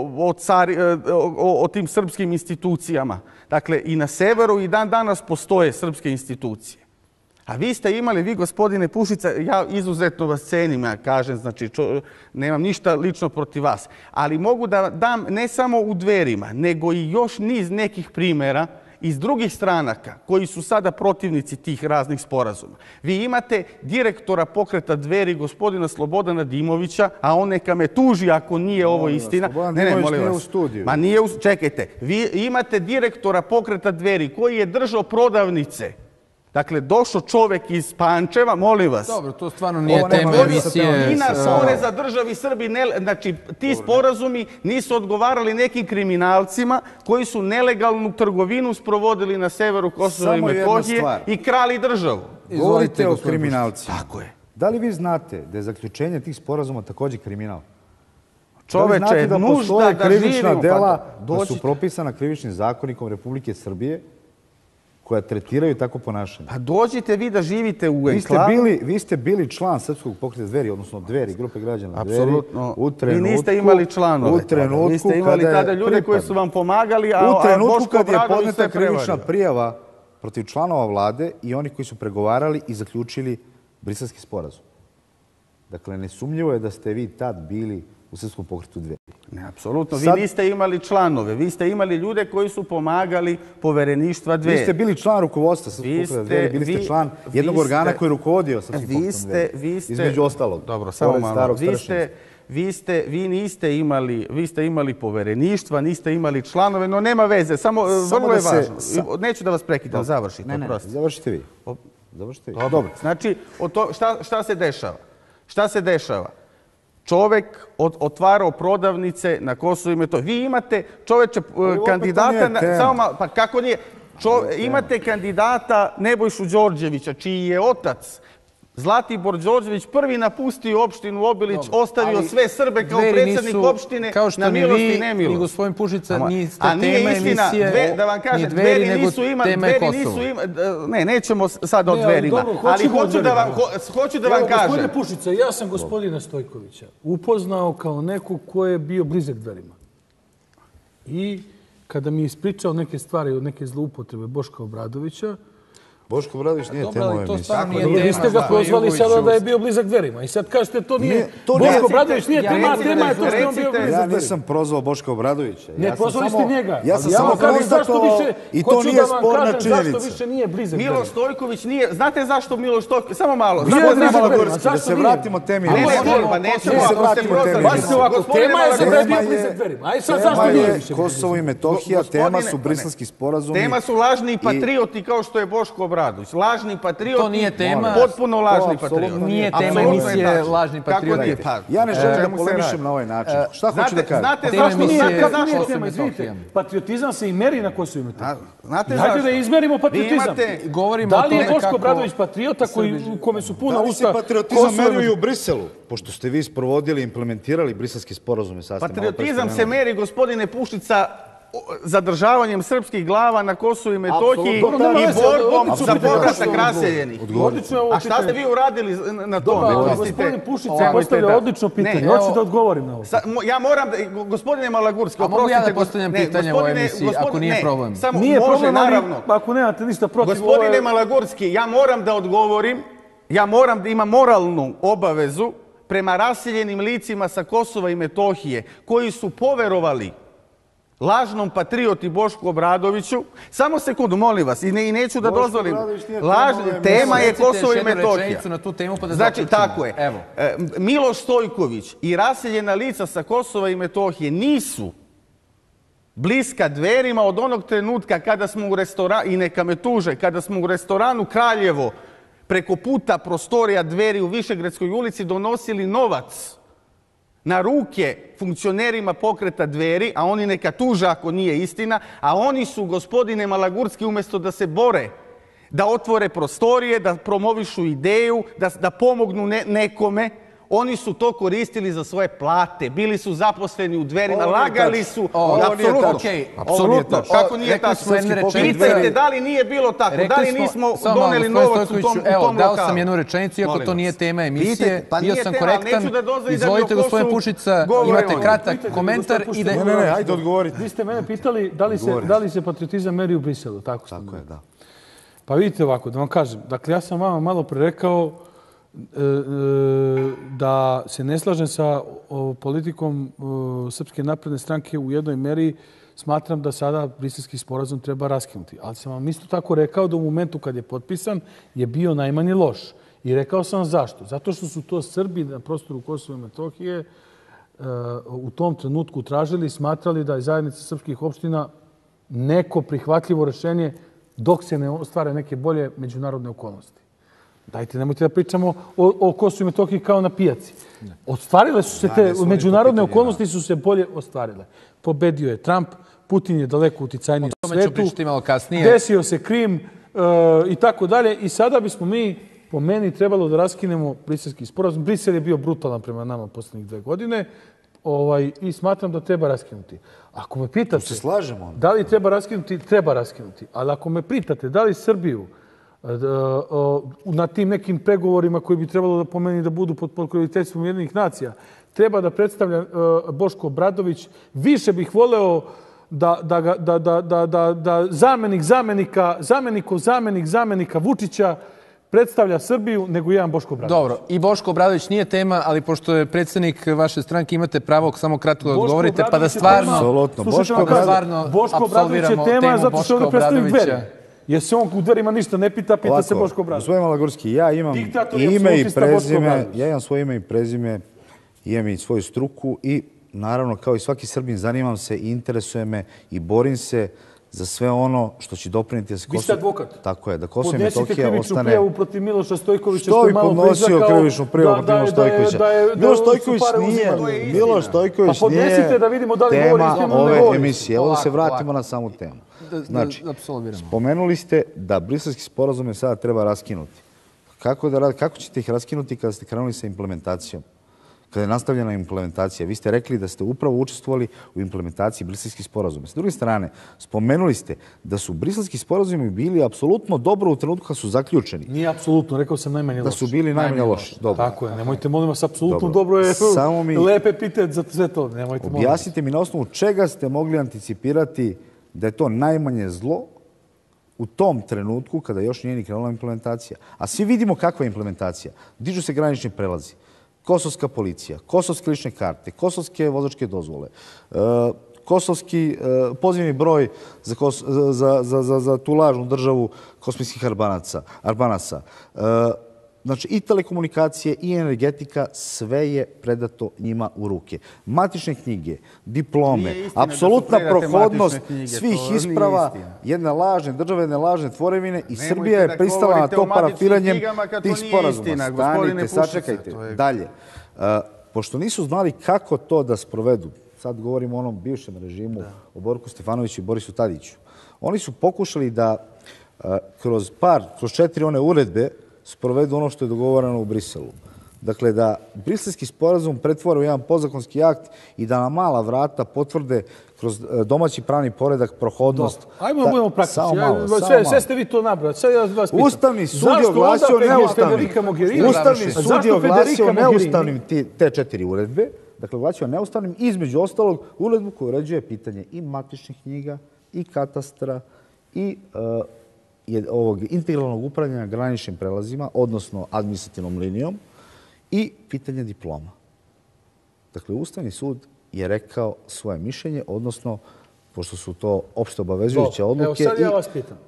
o tim srpskim institucijama. Dakle, i na severu i dan danas postoje srpske institucije. A vi ste imali, vi gospodine Pušica, ja izuzetno vas cenim, ja kažem, znači nemam ništa lično protiv vas, ali mogu da dam ne samo u Dverima, nego i još niz nekih primjera. iz drugih stranaka koji su sada protivnici tih raznih sporazuma. Vi imate direktora pokreta Dveri, gospodina Slobodana Dimovića, a on neka me tuži ako nije ovo istina. Slobodan Dimović nije u studiju. Ma nije čekajte, vi imate direktora pokreta Dveri koji je držao prodavnice. Dakle, došao čovek iz Pančeva, molim vas. Dobro, to stvarno nije tema emisije. Dinar poreza državi Srbiji, znači ti sporazumi nisu odgovarali nekim kriminalcima koji su nelegalnu trgovinu sprovodili na severu Kosova i Metohije i krali državu. Govorite o kriminalcima. Tako je. Da li vi znate da je zaključenje tih sporazuma također kriminal? Čoveče, da nužda postoje da krivična živimo. dela da su propisana krivičnim zakonikom Republike Srbije koja tretiraju tako ponašanje? Pa dođite vi da živite u enklavu. Vi ste bili član Srpskog pokreta Dveri, odnosno Dveri, grupe građana Dveri. Apsolutno. Vi niste imali članove. Vi ste imali tada ljude koji su vam pomagali, a u trenutku Boško kad je Obradović podneta sve prevario. krivična prijava protiv članova vlade i oni koji su pregovarali i zaključili Briselski sporazum. Dakle, nesumnjivo je da ste vi tad bili u Srpskom pokretu Dveri. Ne, apsolutno. Vi niste imali članove. Vi ste imali ljude koji su pomagali povereništva Dveri. Vi ste bili član rukovodstva Srpskog pokreta Dveri. Bili ste član jednog organa koji je rukovodio Srpskim pokretom Dveri. Između ostalog. Dobro, samo malo. Vi ste imali povereništva, niste imali članove, no nema veze. Samo vrlo je važno. Neću da vas prekidam. Završite. Ne, završite vi. Završite vi. Dobro. Znači, šta se dešava? Šta se dešava? Čovek otvarao prodavnice na Kosovu i Metohiji. Vi imate, čoveče, kandidata... Pa kako nije? Imate kandidata Nebojšu Đorđevića, čiji je otac Zlatibor Đorđević prvi napustio opštinu Obilić, ostavio sve Srbe kao predsjednik opštine na milost i nemilost. Kao što ni vi, ni gospodin Pušica, niste tema emisije, da vam kažem, Dveri, nego tema je Kosovo. Ne, nećemo sada o Dverima, ali hoću da vam kažem. Gospodine Pušica, ja sam gospodina Stojkovića upoznao kao nekog ko je bio blizak Dverima. I kada mi je ispričao neke stvari od neke zloupotrebe Boška Obradovića, Boško Obradović nije tema ove emisije. Vi ste ga pozvali sada da je bio blizak Dverima. I sad kažete to nije... Boško Obradović nije tema, tema je to što je on bio blizak Dverima. Ja nisam prozvao Boška Obradovića. Ne, pozvali ste njega. Ja sam samo konstatovao i to nije sporna činjenica. Zašto više nije blizak Dverima? Miloš Stojković nije... Znate zašto Miloš Stojković... Samo malo. Da se vratimo temi. Tema je za bio blizak Dverima. Aj sad zašto nije više? Kosovo i Metohija, tema su briselski sporazumi. Tema su lažni patrioti kao što je Boško Obradović. Lažni patrioti. To nije tema. Potpuno lažni patrioti. Nije tema emisije lažni patrioti. Ja ne želim da polemišem na ovaj način. Šta hoću da kažem? Znate zašto nije tema? Izvidite, patriotizam se i meri na Kosovu i Metohiji. Znate zašto? Hajde da izmerimo patriotizam. Da li je Boško Obradović patriota u kome su puna usta Kosova? Da li se patriotizam meri u Briselu? Pošto ste vi sprovodili i implementirali briselski sporazume. Patriotizam se meri, gospodine Pušica, zadržavanjem srpskih glava na Kosovu i Metohiji i borbom za povratak raseljenih. A šta ste vi uradili na tome? Gospodin Pušica postavlja odlično pitanje. Hoću da odgovorim na ovo. Ja moram, gospodine Malagurski, oprostite. A mogu ja da postavljam pitanje u emisiji, ako nije problem? Nije problem, ali ako nemate ništa protiv... Gospodine Malagurski, ja moram da odgovorim, ja moram da imam moralnu obavezu prema raseljenim licima sa Kosova i Metohije, koji su poverovali lažnom patrioti Bošku Obradoviću. Samo sekundu, molim vas, i neću da dozvolim. Tema je Kosovo i Metohija. Znači, tako je. Miloš Stojković i raseljena lica sa Kosova i Metohije nisu bliska Dverima od onog trenutka kada smo u restoranu, i neka me tuže, kada smo u restoranu Kraljevo preko puta prostorija Dveri u Višegradskoj ulici donosili novac na ruke funkcionerima pokreta Dveri, a oni neka tuže ako nije istina, a oni su, gospodine Malagurski, umjesto da se bore, da otvore prostorije, da promovišu ideju, da pomognu nekome, oni su to koristili za svoje plate. Bili su zaposleni u Dverima, lagali su. Apsolutno. Kako nije tako? Pitajte da li nije bilo tako, da li nismo doneli novac u tom lokalu. Dao sam jednu rečenicu, iako to nije tema emisije. Bio sam korektan. Izvolite, gospodin Pušica, imate kratak komentar. Ne, ajde odgovorite. Vi ste mene pitali da li se patriotizam meri u Briselu. Tako je, da. Pa vidite ovako, da vam kažem. Dakle, ja sam vama malo pre rekao da se ne slažem sa politikom Srpske napredne stranke u jednoj meri. Smatram da sada Briselski sporazum treba raskinuti. Ali sam vam isto tako rekao da u momentu kad je potpisan je bio najmanje loš. I rekao sam zašto. Zato što su to Srbi na prostoru Kosova i Metohije u tom trenutku tražili i smatrali da je zajednica srpskih opština neko prihvatljivo rešenje dok se ne ostvare neke bolje međunarodne okolnosti. Dajte, nemojte da pričamo o Kosovu i Metohiji kao na pijaci. Ostvarile su se te međunarodne okolnosti, su se bolje ostvarile. Pobedio je Trump, Putin je daleko uticajniji u svetu, desio se Krim i tako dalje. I sada bismo mi, po meni, trebalo da raskinemo Briselski sporazum. Brisel je bio brutalan prema nama poslednjih 2 godine i smatram da treba raskinuti. Ako me pitate da li treba raskinuti, treba raskinuti. Ali ako me pitate da li Srbiju na tim nekim pregovorima koji bi trebalo da pomeni da budu pod pokroviteljstvom Ujedinjenih nacija, treba da predstavlja Boško Obradović, više bih voleo da zamenika Vučića predstavlja Srbiju nego jedan Boško Obradović. Dobro, i Boško Obradović nije tema, ali pošto je predsjednik vaše stranke, imate pravo samo kratko da odgovorite, pa da stvarno Boško Obradović je tema zato što je ovdje predstavnik Dveri. Jer se on u Dverima ništa ne pita, pita se Boško Obradović. Gospodin Malagurski, ja imam ime i prezime, svoje ime i prezime, imam i svoju struku i naravno kao i svaki Srbin zanimam se i interesuje me i borim se za sve ono što će dopriniti da se Kosovo... Vi ste advokat. Tako je, da Kosovo i Metohija ostane... Podnesite krivičnu prijavu protiv Miloša Stojkovića što je malo prijakao krivičnu prijavu protiv Miloša Stojkovića. Miloš Stojković nije tema ove emisije. Evo da se vratimo na samu temu. Znači, spomenuli ste da briselski sporazum je sada treba raskinuti. Kako ćete ih raskinuti kada ste krenuli sa implementacijom? Kada je nastavljena implementacija, vi ste rekli da ste upravo učestvovali u implementaciji briselskih sporazuma. S druge strane, spomenuli ste da su briselski sporazumi bili apsolutno dobro u trenutku kad su zaključeni. Nije apsolutno, rekao sam najmanje loši. Da su bili najmanje loši. Tako je, nemojte molim vas, apsolutno dobro je lepe epitet za sve to. Objasnite mi na osnovu čega ste mogli anticipirati da je to najmanje zlo u tom trenutku kada još nije ni krenula implementacija. A svi vidimo kakva je implementacija. Dižu se granični prelazi. Kosovska policija, kosovske lične karte, kosovske vozačke dozvole, kosovski pozivni broj za tu lažnu državu kosmijskih Albanaca. Znači i telekomunikacije i energetika, sve je predato njima u ruke. Matične knjige, diplome, apsolutna prohodnost svih isprava jedne lažne države, jedne lažne tvorevine i Srbija je pristala na to parafiranjem tih sporazuma. Stanite, sačekajte. Dalje. Pošto nisu znali kako to da sprovedu, sad govorimo o onom bivšem režimu, o Borku Stefanoviću i Borisu Tadiću, oni su pokušali da kroz 4 one uredbe sprovedu ono što je dogovoreno u Briselu. Dakle, da briselski sporazum pretvore u jedan podzakonski akt i da na mala vrata potvrde kroz domaći pravni poredak prohodnost. Ajmo da budemo praktični. Sve ste vi to nabrali. Ustavni sud je oglasio neustavnim te 4 uredbe. Dakle, oglasio neustavnim između ostalog uredbu koja uređuje pitanje i matičnih knjiga, i katastra, i ovog integralnog upravljanja graničnim prelazima, odnosno administrativnom linijom, i pitanje diploma. Dakle, Ustavni sud je rekao svoje mišljenje, odnosno, pošto su to opšte obavezujuće odluke... Evo sad ja vas pitam.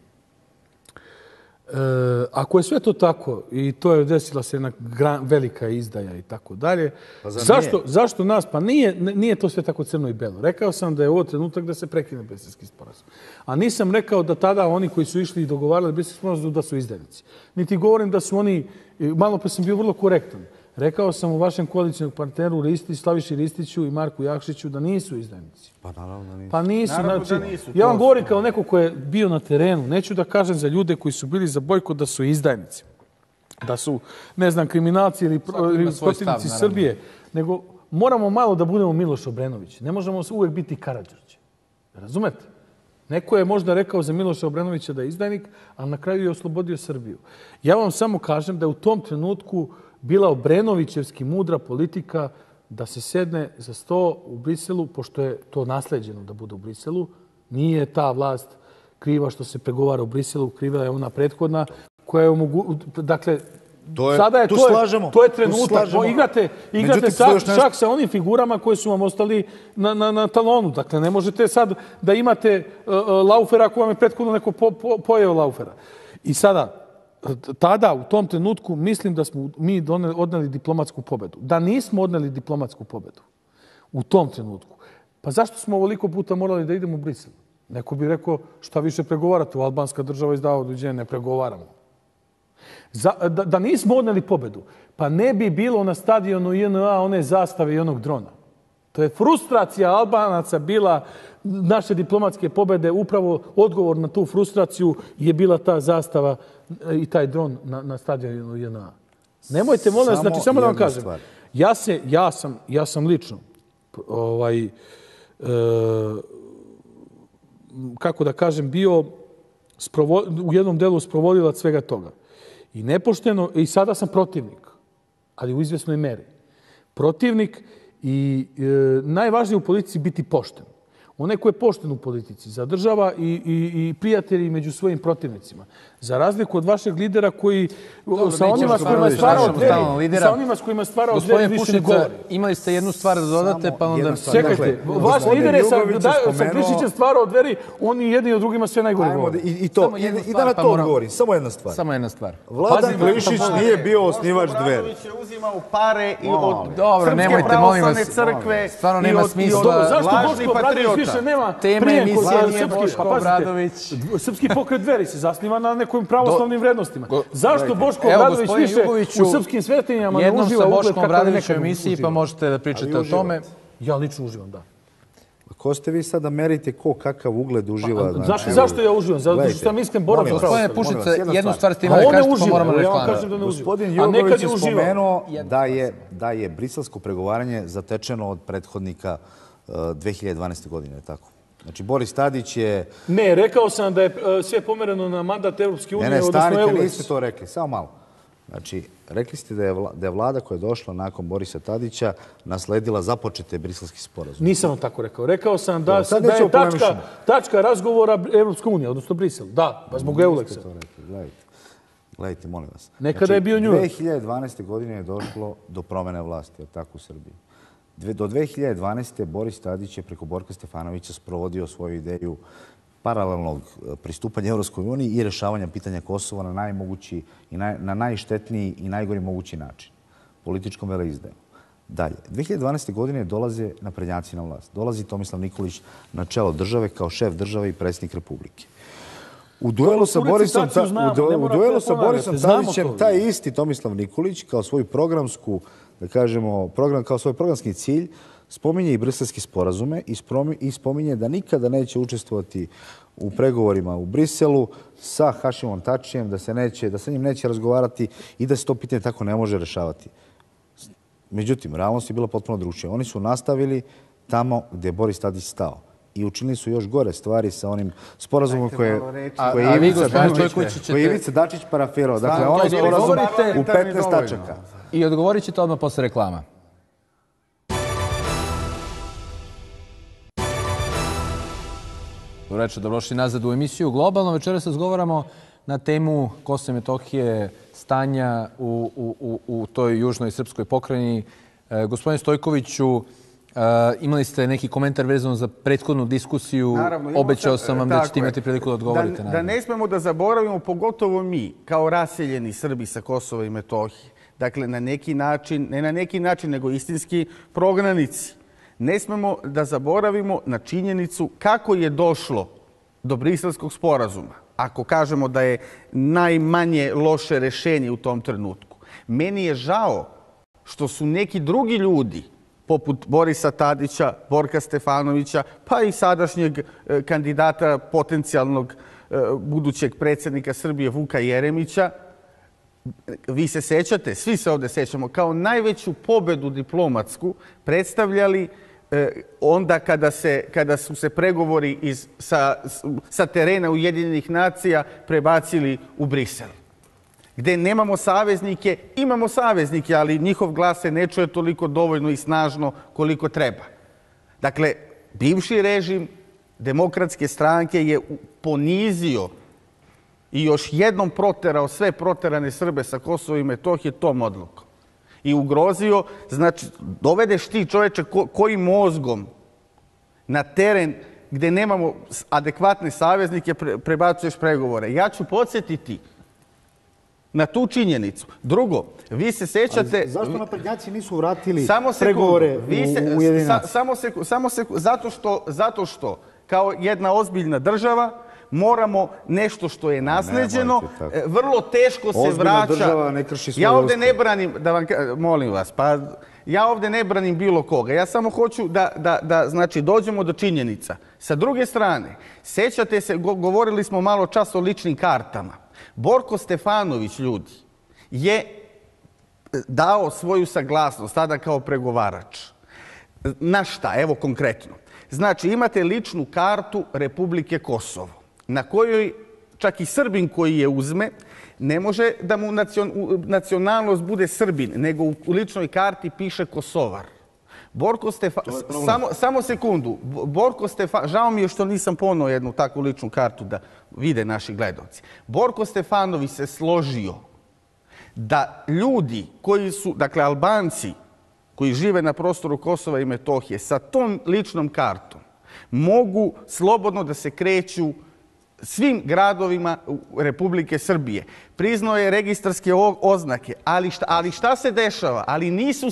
Ako je sve to tako i to je desila se jedna velika izdaja i tako dalje, zašto nas... Pa nije to sve tako crno i belo. Rekao sam da je ovo trenutak da se prekine briselski sporazum. A nisam rekao da tada oni koji su išli i dogovarali briselski sporazum da su izdajnici. Niti govorim da su oni... Malo pa sam bio vrlo korektan. Rekao sam u vašem koalicijnom partneru Slaviši Ristiću i Marku Jakšiću da nisu izdajnici. Pa naravno nisu. Pa nisu. Ja vam govorim kao neko ko je bio na terenu. Neću da kažem za ljude koji su bili za bojkot da su izdajnici. Da su, ne znam, kriminalci ili protivnici Srbije. Nego moramo malo da budemo Miloš Obrenović. Ne možemo uvek biti Karađorđe. Razumete? Neko je možda rekao za Miloša Obrenovića da je izdajnik, a na kraju je oslobodio Srbiju. Ja vam samo kažem da je u tom trenutku bila Obrenovićevski mudra politika da se sedne za sto u Briselu, pošto je to nasleđeno da bude u Briselu. Nije ta vlast kriva što se pregovara u Briselu, kriva je ona prethodna koja je Dakle, Sada tu slažemo. To je trenutak. Igrate čak sa onim figurama koje su vam ostali na talonu. Dakle, ne možete sad da imate Laufera ako vam je prethodno neko pojeo Laufera. I sada, tada, u tom trenutku, mislim da smo mi odneli diplomatsku pobedu. Da nismo odneli diplomatsku pobedu u tom trenutku, pa zašto smo ovoliko puta morali da idemo u Brisel? Neko bi rekao, šta više pregovarate, u albanska država izdava određenje, ne pregovaramo. Da nismo odneli pobedu, pa ne bi bilo na stadionu JNA one zastave i onog drona. To je frustracija Albanaca bila naše diplomatske pobede. Upravo odgovor na tu frustraciju je bila ta zastava i taj dron na stadionu JNA. Nemojte, molim vas, znači samo da vam kažem. Ja sam lično kako da kažem, bio u jednom delu sprovodilac svega toga. I nepošteno, i sada sam protivnik, ali u izvjesnoj meri. Protivnik i najvažnije u politici biti pošten. Onaj ko je pošten u politici zadržava i prijatelji među svojim protivnicima. Za razliku od vašeg lidera koji sa onima s kojima stvara odveri više ne govori. Imali ste jednu stvar da dodate, pa onda... Čekajte, vaš lider je sa Glišićem stvarao odveri, oni jedni od drugima sve najgore govori. I da na to odgovorim, samo jedna stvar. Vladan Glišić nije bio osnivač Dveri. Vladović je uzimao pare i od Srpske pravoslavne crkve i od lažnih patriota. Tema emisije nije Boško Obradović. Srpski pokret Dveri se zasniva na nekim pravoslavnim vrednostima. Zašto Boško Obradović više u srpskim svetinjama ne uživa ugled Boško Obradović u emisiji, pa možete da pričate o tome. Ja lično uživam, da. Ko ste vi sad da merite ko kakav ugled uživa? Zašto ja uživam? Zato što sam iskren borac. Gospodine Pušica, jednu stvar ste imali da kažete, pa moramo reklamirati. Gospodin Jugović je spomenuo da je briselsko pregovaranje zatečeno od prethodnika 2012. godine, tako? Znači, Boris Tadić je... Ne, rekao sam da je sve pomereno na mandat Evropske unije, odnosno EULEX. Ne, stanite, niste to rekli, samo malo. Znači, rekli ste da je vlada koja je došla nakon Borisa Tadića nasledila započete briselski sporazum. Nisam vam tako rekao. Rekao sam da je tačka razgovora Evropska unija, odnosno Brisel. Da, pa zbog EULEX-a. Gledajte, molim vas. Nekada je bio New York. 2012. godine je došlo do promene vlasti, tako u Srbiji. Do 2012. Boris Tadić je preko Borka Stefanovića sprovodio svoju ideju paralelnog pristupanja Evropskoj uniji i rešavanja pitanja Kosova na najštetniji i najgori mogući način. Političkom veleizdajom. Dalje, 2012. godine dolaze naprednjaci na vlast. Dolazi Tomislav Nikolić na čelo države kao šef države i predsjednik Republike. U duelu sa Borisom Tadićem taj isti Tomislav Nikolić kao svoju programsku, da kažemo, kao svoj programski cilj spominje i briselske sporazume i spominje da nikada neće učestvovati u pregovorima u Briselu sa Hašimom Tačijem, da sa njim neće razgovarati i da se to pitanje tako ne može rešavati. Međutim, realnost je bila potpuno drugčija. Oni su nastavili tamo gdje je Boris Tadić stao. I učinili su još gore stvari sa onim sporazumom koje je Ivica Dačić parafirao. Dakle, onaj sporazum u 15 tačaka. I odgovorit ćete odmah posle reklama. Dobro večer, dobrošli nazad u emisiju Globalno. Večeras razgovaramo na temu Kosova i Metohije, stanja u toj južnoj srpskoj pokrajini. Gospodine Stojkoviću, imali ste neki komentar vezano za prethodnu diskusiju. Obećao sam vam da ćete imati priliku da odgovorite. Da ne smemo da zaboravimo, pogotovo mi, kao raseljeni Srbi sa Kosova i Metohije, dakle, na neki način, ne na neki način, nego istinski prognanici, ne smemo da zaboravimo na činjenicu kako je došlo do Briselskog sporazuma. Ako kažemo da je najmanje loše rešenje u tom trenutku. Meni je žao što su neki drugi ljudi, poput Borisa Tadića, Borka Stefanovića, pa i sadašnjeg kandidata potencijalnog budućeg predsjednika Srbije Vuka Jeremića, vi se sećate, svi se ovdje sećamo, kao najveću pobedu diplomatsku predstavljali onda kada su se pregovori sa terena Ujedinjenih nacija prebacili u Brisel. Gde nemamo saveznike, imamo saveznike, ali njihov glas se ne čuje toliko dovoljno i snažno koliko treba. Dakle, bivši režim Demokratske stranke je ponizio i još jednom proterao sve proterane Srbe sa Kosova i Metohije tom odlukom. I ugrozio, znači, dovedeš ti čoveče kojim mozgom na teren gde nemamo adekvatne saveznike, prebacuješ pregovore. Ja ću podsjetiti na tu činjenicu. Drugo, vi se sećate... Ali zašto naprednjaci nisu vratili pregovore u Ujedinjenici? Zato što kao jedna ozbiljna država moramo nešto što je nasleđeno, vrlo teško se vraća. Ozbiljna država ne krši svoje Ja ovde ustave. ne branim, molim vas, pa ja ovde ne branim bilo koga. Ja samo hoću da znači, dođemo do činjenica. Sa druge strane, sećate se, govorili smo malo čas o ličnim kartama. Borko Stefanović, ljudi, je dao svoju saglasnost tada kao pregovarač. Na šta? Evo konkretno. Znači, imate ličnu kartu Republike Kosovo, na kojoj čak i Srbin koji je uzme, ne može da mu nacionalnost bude Srbin, nego u ličnoj karti piše Kosovar. Borko Stefanović, samo sekundu, žao mi je što nisam poneo jednu takvu ličnu kartu da vide naši gledalci. Borko Stefanović se složio da ljudi koji su, dakle Albanci, koji žive na prostoru Kosova i Metohije, sa tom ličnom kartom mogu slobodno da se kreću svim gradovima Republike Srbije. Priznao je registarske oznake, ali šta se dešava? Ali nisu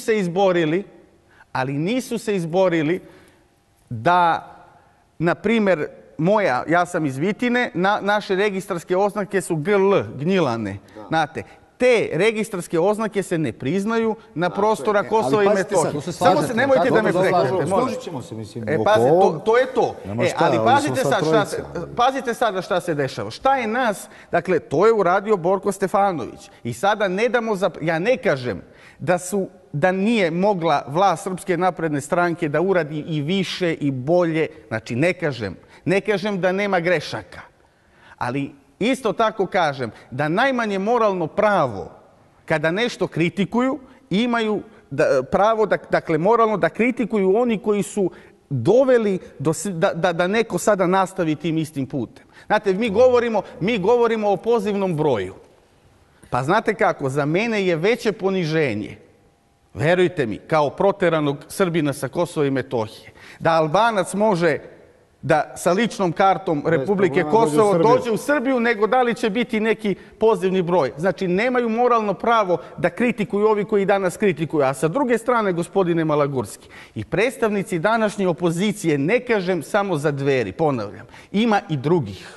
se izborili da, na primjer, ja sam iz Vitine, naše registarske oznake su GL, gnjilane, znate. Te registarske oznake se ne priznaju na prostora Kosova i Metohije. Samo se nemojte da me prekrijete. Složit ćemo se, mislim. Pazi, to je to. Ali pazite sada šta se dešava. Šta je nas, dakle, to je uradio Borko Stefanović. I sada ne damo za... Ja ne kažem da nije mogla vlast Srpske napredne stranke da uradi i više i bolje. Znači, ne kažem da nema grešaka. Ali isto tako kažem da najmanje moralno pravo kada nešto kritikuju imaju pravo, dakle moralno da kritikuju oni koji su doveli da neko sada nastavi tim istim putem. Znate, mi govorimo o pozivnom broju. Pa znate kako, za mene je veće poniženje, verujte mi, kao proteranog Srbina sa Kosova i Metohije, da Albanac može da sa ličnom kartom Republike Kosovo dođe u Srbiju, nego da li će biti neki pozivni broj. Znači, nemaju moralno pravo da kritikuju ovi koji danas kritikuju. A sa druge strane, gospodine Malagurski, i predstavnici današnje opozicije, ne kažem samo za Dveri, ponavljam, ima i drugih.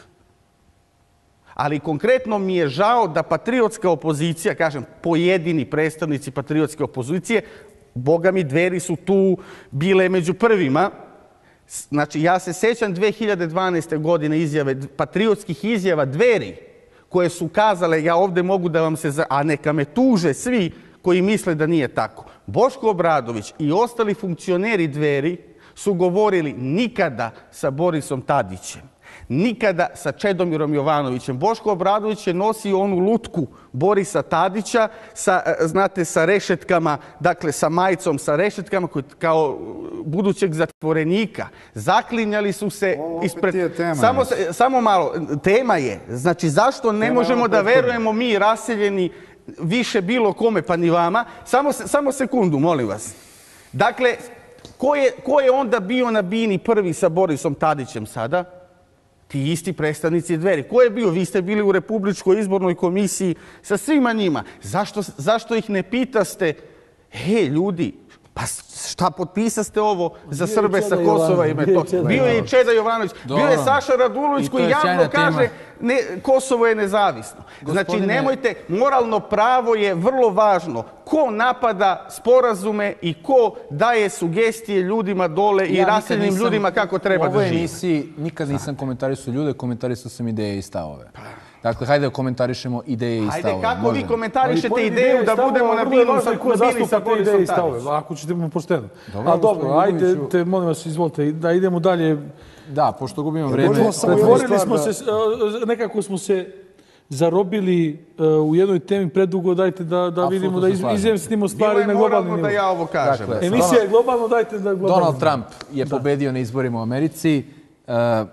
Ali konkretno mi je žao da patriotska opozicija, kažem, pojedini predstavnici patriotske opozicije, boga mi, Dveri su tu bile među prvima. Znači, ja se sećam 2012. godine patriotskih izjava Dveri, koje su kazale, ja ovde mogu da vam se... A neka me tuže svi koji misle da nije tako. Boško Obradović i ostali funkcioneri Dveri su govorili nikada sa Borisom Tadićem, nikada sa Čedomirom Jovanovićem. Boško Obradović je nosio onu lutku Borisa Tadića, znate, sa rešetkama, dakle sa majicom sa rešetkama, kao budućeg zatvorenika. Zaklinjali su se ispred... Samo malo, tema je. Znači, zašto ne možemo da verujemo mi raseljeni više bilo kome, pa ni vama? Samo sekundu, molim vas. Dakle, ko je onda bio na bini prvi sa Borisom Tadićem sada? Ti isti predstavnici Dveri. Ko je bio? Vi ste bili u Republičkoj izbornoj komisiji sa svima njima. Zašto ih ne pitaste? Ljudi, pa šta potpisaste ovo za Srbe sa Kosova i Metohije? Bio je i Čeda Jovanović. Bio je Saša Radulović koji javno kaže Kosovo je nezavisno. Znači, nemojte, moralno pravo je vrlo važno. Ko napada sporazume i ko daje sugestije ljudima dole i raseljenim ljudima kako treba da živi. U ovoj emisiji nikad nisam komentarisao ljude, komentarisao sam ideje i stavove. Dakle, hajde da komentarišemo ideje i stavove. Hajde, kako vi komentarišete ideju da budemo na bini sa Borisom Tadićem? Ako ćete mu pošteno. A dobro, ajde, molim vas, izvolite, da idemo dalje. Da, pošto gubimo vreme. Pretvorili smo se, nekako smo se zarobili u jednoj temi predugo, dajte da vidimo, da izjasnimo stvari na globalni nivo. Da ja ovo kažem. Emisija je globalno, dajte da globalno. Donald Trump je pobedio na izborima u Americi.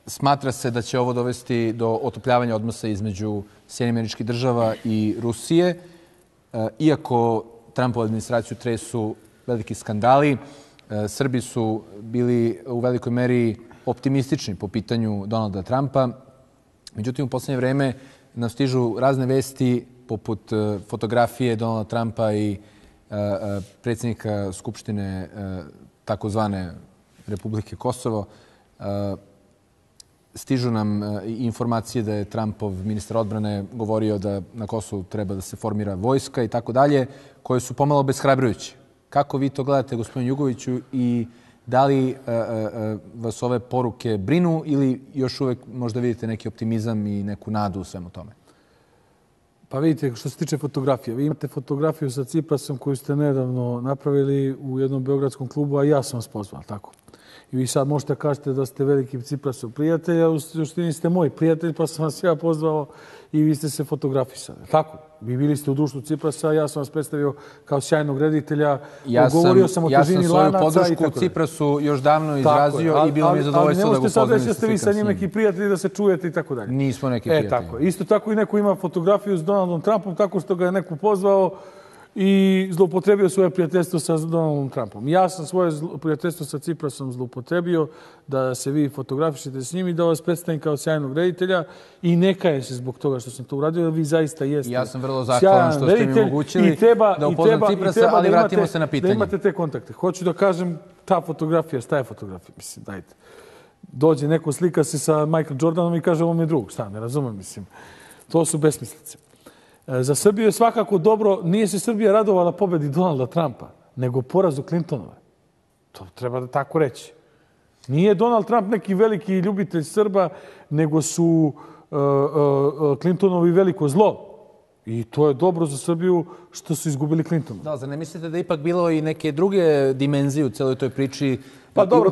Smatra se da će ovo dovesti do otopljavanja odnosa između Sjedinjenih Američkih Država i Rusije. Iako Trumpovu administraciju tresu veliki skandali, Srbi su bili u velikoj meri optimistični po pitanju Donalda Trumpa. Međutim, u posljednje vreme nam stižu razne vesti poput fotografije Donalda Trumpa i predsjednika Skupštine takozvane Republike Kosovo. Stižu nam informacije da je Trumpov ministar odbrane govorio da na Kosovu treba da se formira vojska i tako dalje, koje su pomalo beshrabrujuće. Kako vi to gledate, gospodin Jugoviću, i da li vas ove poruke brinu ili još uvek možda vidite neki optimizam i neku nadu u svemu tome? Pa vidite, što se tiče fotografije. Vi imate fotografiju sa Ciprasom koju ste nedavno napravili u jednom beogradskom klubu, a ja sam vas pozvao, tako? I vi sad možete kažete da ste veliki Ciprasov prijatelj, a u suštini ste moj prijatelj, pa sam vas ja pozvao i vi ste se fotografisali. Tako? Vi bili ste u društvu Ciprasa, ja sam vas predstavio kao sjajnog reditelja, govorio sam o težini lanaca. Ja sam svoju podršku Ciprasu još davno izrazio i bilo mi je zadovoljstvo da go pozdravim. Ali ne možete sad reći da ste vi sa njim neki prijatelji, da se čujete i tako dalje. Nismo neki prijatelji. Tako. Isto tako i neko ima fotografiju s Donaldom Trumpom tako što ga je neko pozvao i zloupotrebio svoje prijateljstvo sa Donaldom Trumpom. Ja sam svoje prijateljstvo sa Ciprasom zloupotrebio da se vi fotografišete s njim i da vas predstavim kao sjajnog reditelja i ne kajem se zbog toga što sam to uradio, jer vi zaista jeste ja sam vrlo zahvalan što ste mi omogućili da upoznam Ciprasa, ali vratimo se na pitanje. Da imate te kontakte. Hoću da kažem, ta fotografija, šta je fotografija? Mislim, dajte. Dođe neko slika se sa Michael Jordanom i kaže ovo mi je drug. Šta, ne razumem, mislim. To su besmislice. Za Srbiju je svakako dobro, nije se Srbija radovala pobedi Donalda Trumpa, nego porazu Clintonove. To treba da tako reći. Nije Donald Trump neki veliki ljubitelj Srba, nego su Clintonovi veliko zlo. I to je dobro za Srbiju što su izgubili Clintona. Da, zar ne mislite da je ipak bilo i neke druge dimenzije u celoj toj priči? Pa dobro,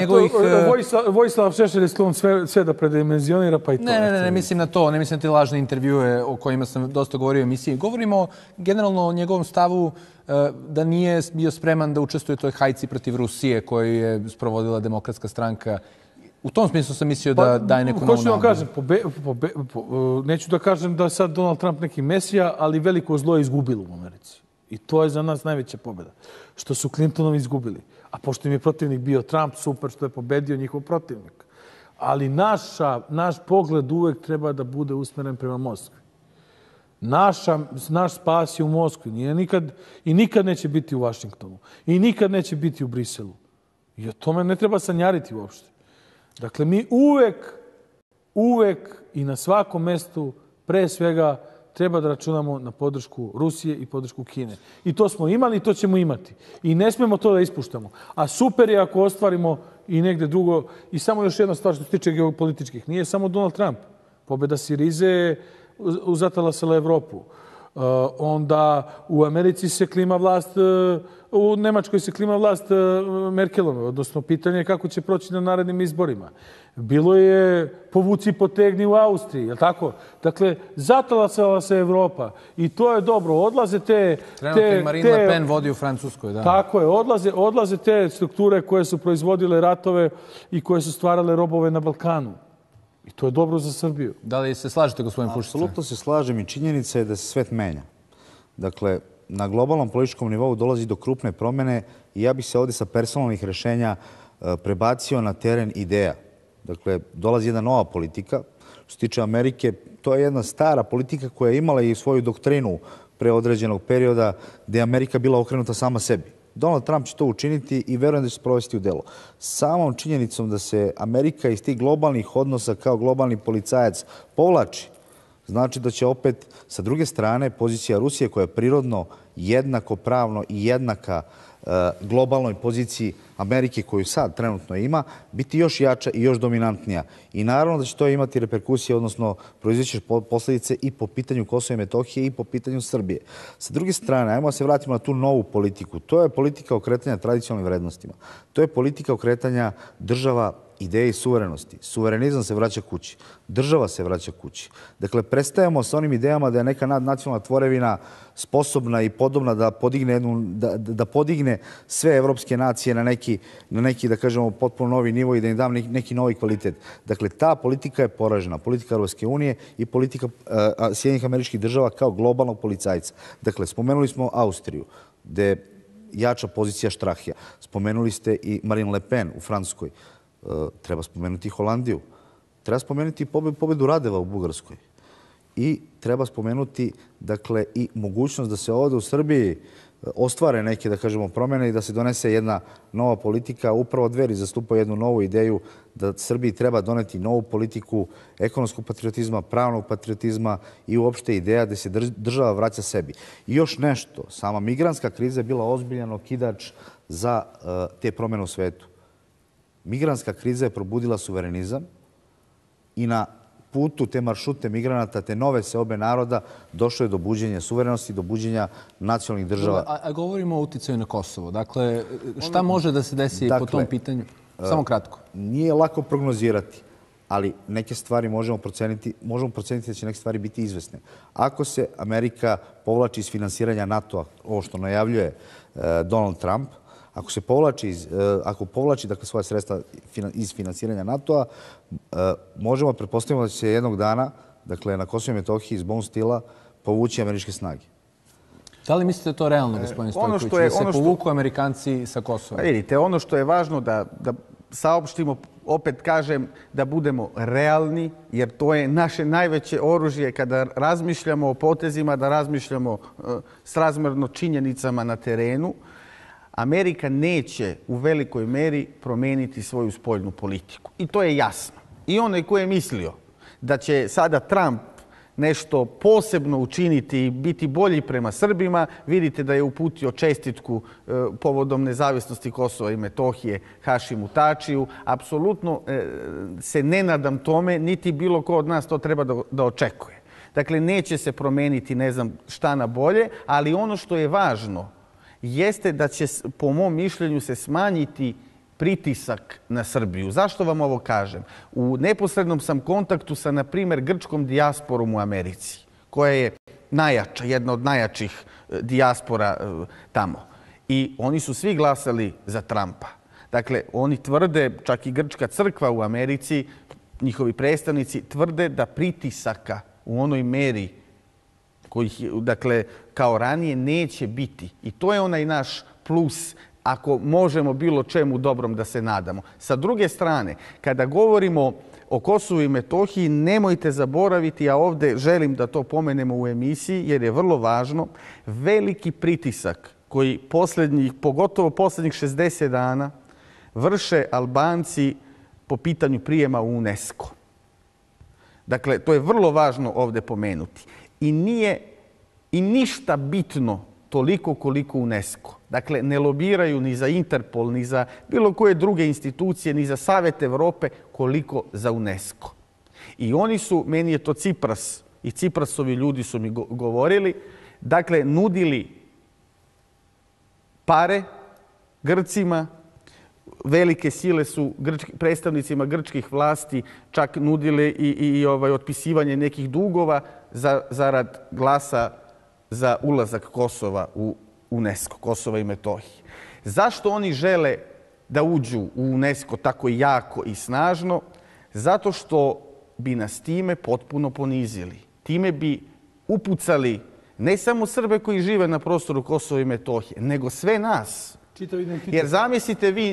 Vojislav Šešelj je sklon sve da predimenzionira, pa i to. Ne mislim na to, ne mislim na te lažne intervjue o kojima sam dosta govorio u emisiji. Govorimo generalno o njegovom stavu da nije bio spreman da učestvuje u toj hajci protiv Rusije koju je sprovodila Demokratska stranka. U tom smislu sam mislio da daje neku novu nadu. Hoću vam kažem, neću da kažem da je sad Donald Trump neki mesija, ali veliko zlo je izgubilo u Americi. I to je za nas najveća pobjeda. Što su Clintonovi izgubili. A pošto im je protivnik bio Trump, super što je pobedio njihov protivnik. Ali naš pogled uvek treba da bude usmeren prema Moskvi. Naš spas je u Moskvi. I nikad neće biti u Vašingtonu. I nikad neće biti u Briselu. I o tome ne treba sanjariti uopšte. Dakle, mi uvek i na svakom mestu, pre svega, treba da računamo na podršku Rusije i podršku Kine. I to smo imali i to ćemo imati. I ne smemo to da ispuštamo. A super je ako ostvarimo i negde drugo. I samo još jedna stvar što se tiče geopolitičkih. Nije samo Donald Trump. Pobjeda Sirize uzatalasala Evropu. Onda u Americi se klima vlast, u Nemačkoj se klima vlast Merkelove, odnosno pitanje je kako će proći na narednim izborima. Bilo je povuci potegni u Austriji, je li tako? Dakle, zatalasala se Evropa i to je dobro. Odlaze te... Trenutno Marine Le Pen vodi u Francuskoj, da. Tako je, odlaze te strukture koje su proizvodile ratove i koje su stvarale robove na Balkanu. I to je dobro za Srbiju. Da li se slažete, gospodin Pušica? Apsolutno se slažem i činjenica je da se svet menja. Dakle, na globalnom političkom nivou dolazi do krupne promjene i ja bih se ovdje sa personalnih rješenja prebacio na teren ideja. Dakle, dolazi jedna nova politika. Što se tiče Amerike, to je jedna stara politika koja je imala i svoju doktrinu pre određenog perioda gdje je Amerika bila okrenuta sama sebi. Donald Trump će to učiniti i verujem da će se provesti u delo. Samom činjenicom da se Amerika iz tih globalnih odnosa kao globalni policajac povlači, znači da će opet sa druge strane pozicija Rusije koja je prirodno jednako pravno i jednaka globalnoj poziciji Amerike koju sad trenutno ima, biti još jača i još dominantnija. I naravno da će to imati reperkusije, odnosno proizveće posljedice i po pitanju Kosova i Metohije i po pitanju Srbije. Sa druge strane, ajmo se vratimo na tu novu politiku. To je politika okretanja tradicionalnim vrednostima. To je politika okretanja država ideji suverenosti. Suverenizam se vraća kući. Država se vraća kući. Dakle, prestajemo sa onim idejama da je neka nadnacionalna tvorevina sposobna i podobna da podigne sve evropske nacije na neki, da kažemo, potpuno novi nivo i da im da neki novi kvalitet. Dakle, ta politika je poražena. Politika Europske unije i politika Sjedinjenih Američkih Država kao globalnog policajca. Dakle, spomenuli smo Austriju, gde je jača pozicija Štrahija. Spomenuli ste i Marine Le Pen u Francuskoj. Treba spomenuti Holandiju. Treba spomenuti pobedu Radeva u Bugarskoj. I treba spomenuti, dakle, i mogućnost da se ovdje u Srbiji ostvare neke, da kažemo, promjene i da se donese jedna nova politika. Upravo Dveri zastupaju jednu novu ideju da Srbiji treba doneti novu politiku ekonomskog patriotizma, pravnog patriotizma i uopšte ideja da se država vraća sebi. I još nešto, sama migrantska kriza je bila ozbiljan okidač za te promjene u svetu. Migrantska kriza je probudila suverenizam i na putu te maršrute migranata, te nove seobe naroda, došlo je do buđenja suverenosti, do buđenja nacionalnih država. A govorimo o uticaju na Kosovo. Dakle, šta može da se desi po tom pitanju? Samo kratko. Nije lako prognozirati, ali neke stvari možemo proceniti da će neke stvari biti izvesne. Ako se Amerika povlači iz finansiranja NATO-a, ovo što najavljuje Donald Trump, ako povlači dakle, svoje sredstva iz finansiranja NATO-a, možemo pretpostaviti da će se jednog dana, dakle, na Kosovo i Metohiji iz Bone Stila povući američke snage. Da li mislite to realno, gospodin Stojković, da se povuku Amerikanci sa Kosova? Vidite, ono što je važno da saopštimo, opet kažem, da budemo realni, jer to je naše najveće oružje kada razmišljamo o potezima, da razmišljamo srazmerno činjenicama na terenu. Amerika neće u velikoj meri promeniti svoju spoljnu politiku. I to je jasno. I onaj ko je mislio da će sada Trump nešto posebno učiniti i biti bolji prema Srbima, vidite da je uputio čestitku povodom nezavisnosti Kosova i Metohije Hašimu Tačiju. Apsolutno se ne nadam tome, niti bilo ko od nas to treba da očekuje. Dakle, neće se promeniti ne znam šta na bolje, ali ono što je važno jeste da će, po mom mišljenju, se smanjiti pritisak na Srbiju. Zašto vam ovo kažem? U neposrednom sam kontaktu sa, na primjer, grčkom dijasporom u Americi, koja je najjača, jedna od najjačih dijaspora tamo. I oni su svi glasali za Trumpa. Dakle, oni tvrde, čak i grčka crkva u Americi, njihovi predstavnici, tvrde da pritisaka u onoj meri kojih, dakle, kao ranije neće biti. I to je onaj naš plus, ako možemo bilo čemu dobrom da se nadamo. Sa druge strane, kada govorimo o Kosovu i Metohiji, nemojte zaboraviti, ja ovdje želim da to pomenemo u emisiji, jer je vrlo važno, veliki pritisak koji pogotovo posljednjih 60 dana, vrše Albanci po pitanju prijema u UNESCO. Dakle, to je vrlo važno ovdje pomenuti. I nije i ništa bitno toliko koliko UNESCO. Dakle, ne lobiraju ni za Interpol, ni za bilo koje druge institucije, ni za Savet Evrope, koliko za UNESCO. I oni su, meni je to Cipras i Ciprasovi ljudi su mi govorili, dakle, nudili pare Grcima, velike sile su predstavnicima grčkih vlasti čak nudile i otpisivanje nekih dugova zarad glasa za ulazak Kosova u UNESCO, Kosova i Metohije. Zašto oni žele da uđu u UNESCO tako jako i snažno? Zato što bi nas time potpuno ponizili. Time bi upucali ne samo Srbe koji žive na prostoru Kosova i Metohije, nego sve nas. Jer zamislite vi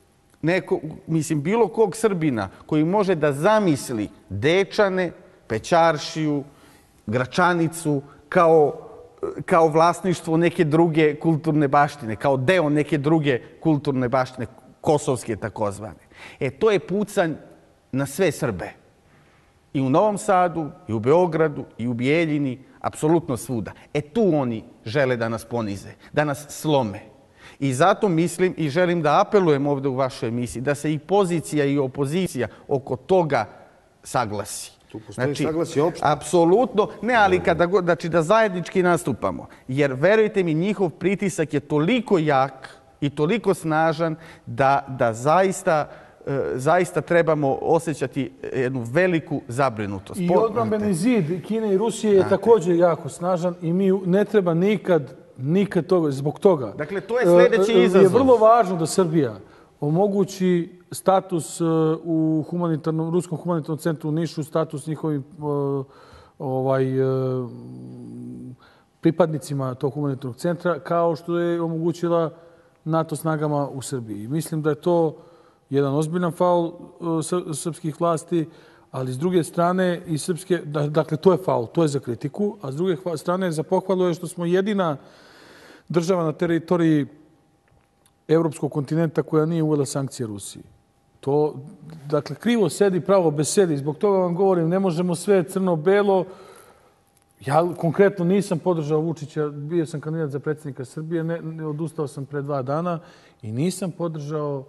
bilo kog Srbina koji može da zamisli Dečane, Pećaršiju, Gračanicu kao vlasništvo neke druge kulturne baštine, kao deo neke druge kulturne baštine, kosovske takozvane. To je pucanj na sve Srbe. I u Novom Sadu, i u Beogradu, i u Bijeljini, apsolutno svuda. Tu oni žele da nas ponize, da nas slome. I zato mislim i želim da apelujem ovdje u vašoj emisiji da se i pozicija i opozicija oko toga saglasi. Tu postoji saglasje opšte. Apsolutno. Ne, ali da zajednički nastupamo. Jer, verujte mi, njihov pritisak je toliko jak i toliko snažan da zaista zaista trebamo osjećati jednu veliku zabrinutost. I odbrambeni zid Kine i Rusije je također jako snažan i mi ne treba nikad toga, zbog toga. Dakle, to je sljedeći izazov. Je vrlo važno da Srbija omogući status u Ruskom humanitarnom centru u Nišu, status njihovim pripadnicima tog humanitarnog centra, kao što je omogućila NATO snagama u Srbiji. Mislim da je to jedan ozbiljan faul srpskih vlasti, ali s druge strane i srpske, dakle to je faul, to je za kritiku, a s druge strane za pohvalu je što smo jedina država na teritoriji evropskog kontinenta koja nije uvela sankcije Rusiji. To, dakle, krivo sedi, pravo besedi. Zbog toga vam govorim, ne možemo sve crno-belo. Ja konkretno nisam podržao Vučića, bio sam kandidat za predsjednika Srbije, odustao sam pre 2 dana i nisam podržao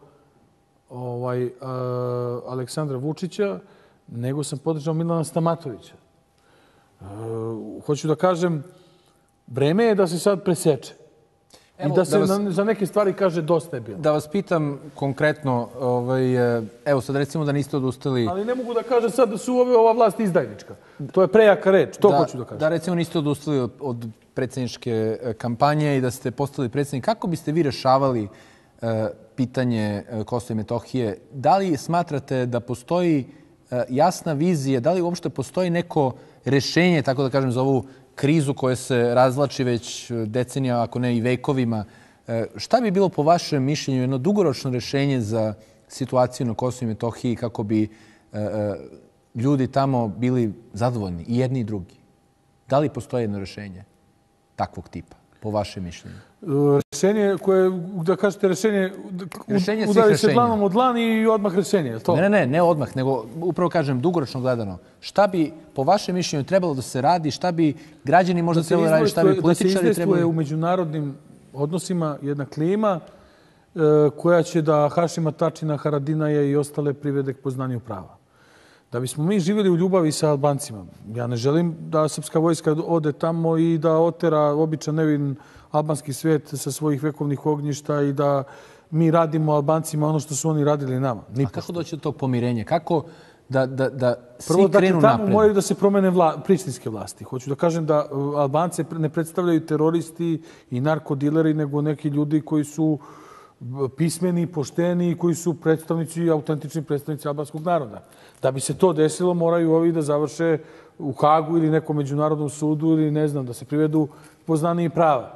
Aleksandra Vučića, nego sam podržao Milana Stamatovića. Hoću da kažem, vreme je da se sad preseče. I da se za neke stvari kaže dosta je bilo. Da vas pitam konkretno, evo sad recimo da niste odustali... Ali ne mogu da kažem sad da su ova vlast izdajnička. To je prejaka reč, to hoću da kažem. Da recimo niste odustali od predsjedničke kampanje i da ste postali predsjednik. Kako biste vi rešavali pitanje Kosova i Metohije? Da li smatrate da postoji jasna vizija, da li uopšte postoji neko rešenje, tako da kažem, za ovu krizu koja se razvlači već decenija, ako ne i vekovima? Šta bi bilo po vašem mišljenju jedno dugoročno rešenje za situaciju na Kosovu i Metohiji kako bi ljudi tamo bili zadovoljni, i jedni i drugi? Da li postoji jedno rešenje takvog tipa, po vašem mišljenju? Rešenje koje, da kažete rešenje, udari se dlanom od dlani i odmah rešenje, je to? Ne odmah, nego upravo kažem dugoročno gledano. Šta bi po vašem mišljenju trebalo da se radi, šta bi građani možda trebali raditi, šta bi političari trebali... Da se izdejstvuje u međunarodnim odnosima jedna klima koja će da Hašima Tačina, Haradinaja i ostale privede k poznanju prava. Da bismo mi živjeli u ljubavi sa Albancima, ja ne želim da srpska vojska ode tamo i da otera običan nevin albanski svijet sa svojih vekovnih ognjišta i da mi radimo Albancima ono što su oni radili nama. A kako doći do tog pomirenja? Kako da svi prvo, krenu tamo napred? moraju da se promene prištinske vlasti. Hoću da kažem da Albance ne predstavljaju teroristi i narkodileri, nego neki ljudi koji su pismeni, pošteni i koji su predstavnici, autentični predstavnici albanskog naroda. Da bi se to desilo, moraju ovi da završe u Hagu ili nekom međunarodnom sudu ili ne znam, da se privedu poznaniji prava.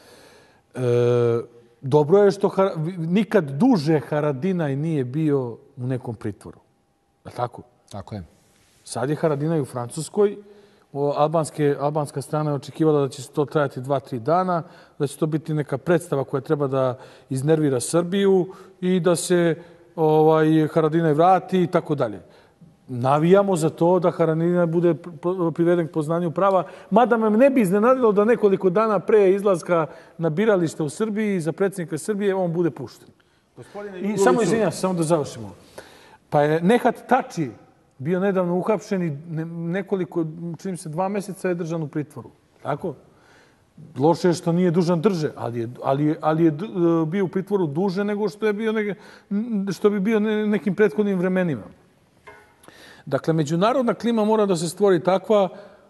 Dobro je što nikad duže Haradinaj nije bio u nekom pritvoru. Je tako? Tako je. Sad je Haradinaj u Francuskoj. Albanska strana je očekivala da će to trajati 2-3 dana, da će to biti neka predstava koja treba da iznervira Srbiju i da se Haradinaj vrati i tako dalje. Navijamo za to da Haradinaj bude priveden k poznanju prava, mada me ne bi iznenadilo da nekoliko dana pre izlaska na biralište u Srbiji za predsjednika Srbije on bude pušten. I samo izvinjam se, samo da završimo. Pa je Nehat Tači bio nedavno uhapšen i nekoliko, činim se 2 meseca je držan u pritvoru. Tako? Loše je što nije dužan drže, ali je bio u pritvoru duže nego što bi bio nekim prethodnim vremenima. Dakle, međunarodna klima mora da se stvori takva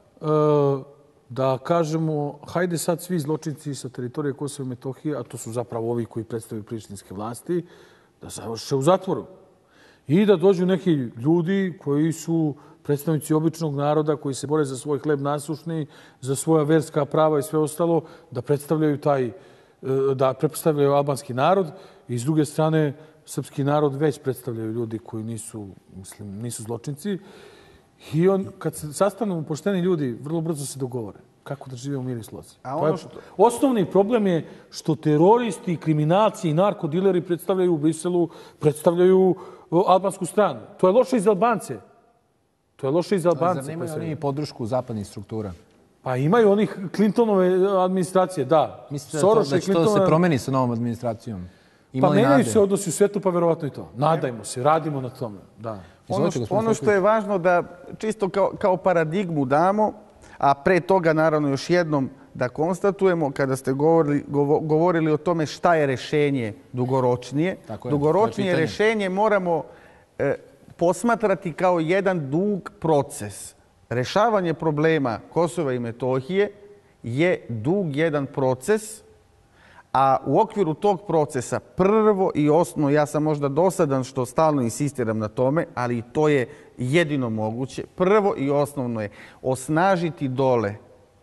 da kažemo hajde sad svi zločinci sa teritorije Kosova i Metohije, a to su zapravo ovi koji predstavljaju prištinske vlasti, da završe u zatvoru. I da dođu neki ljudi koji su predstavnici običnog naroda, koji se bore za svoj hleb nasušni, za svoja verska prava i sve ostalo, da predstavljaju albanski narod i s druge strane srpski narod već predstavljaju ljudi koji nisu zločinci. I kad se sastanu pošteni ljudi, vrlo brzo se dogovore kako da žive u miru i slozi. Osnovni problem je što teroristi, kriminalci i narkodileri predstavljaju u Briselu, predstavljaju albansku stranu. To je loše i za Albance. To je loše i za Albance. Zar nemaju oni podršku zapadnih struktura? Pa imaju onih Clintonove administracije, da. Mislite da će to da se promeni sa novom administracijom? Pa menjaju se odnosi u svijetu, pa verovatno i to. Nadajmo se, radimo na tome. Ono što je važno da čisto kao paradigmu damo, a pre toga naravno još jednom da konstatujemo kada ste govorili o tome šta je rešenje dugoročnije. Dugoročnije rešenje moramo posmatrati kao jedan dug proces. Rešavanje problema Kosova i Metohije je dug jedan proces, a u okviru tog procesa prvo i osnovno, ja sam možda dosadan što stalno insistiram na tome, ali to je jedino moguće, prvo i osnovno je osnažiti dole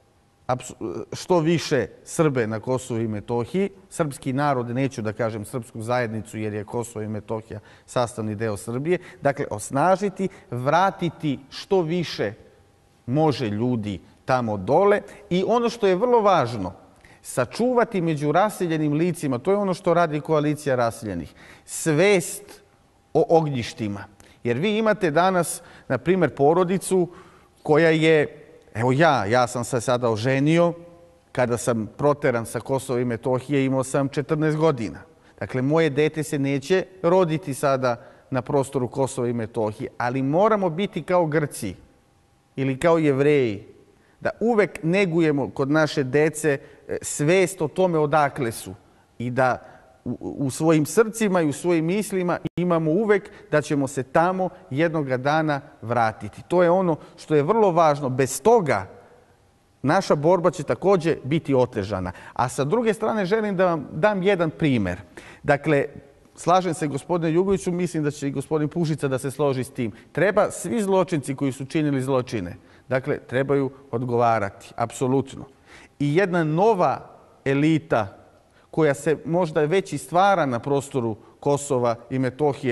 što više Srbe na Kosovu i Metohiji, srpski narod, neću da kažem srpsku zajednicu jer je Kosovo i Metohija sastavni deo Srbije, dakle osnažiti, vratiti što više može ljudi tamo dole i ono što je vrlo važno, sačuvati među raseljenim licima, to je ono što radi koalicija raseljenih, svest o ognjištima. Jer vi imate danas, na primjer, porodicu koja je, evo ja sam se sada oženio, kada sam proteran sa Kosova i Metohije, imao sam 14 godina. Dakle, moje dete se neće roditi sada na prostoru Kosova i Metohije, ali moramo biti kao Grci ili kao Jevreji, da uvek negujemo kod naše dece svest o tome odakle su i da u svojim srcima i u svojim mislima imamo uvek da ćemo se tamo jednoga dana vratiti. To je ono što je vrlo važno. Bez toga naša borba će također biti otežana. A sa druge strane želim da vam dam jedan primer. Dakle, slažem se gospodine Jugoviću, mislim da će i gospodin Pušica da se složi s tim. Treba svi zločinci koji su činili zločine, dakle, trebaju odgovarati, apsolutno. I jedna nova elita koja se možda već i stvara na prostoru Kosova i Metohije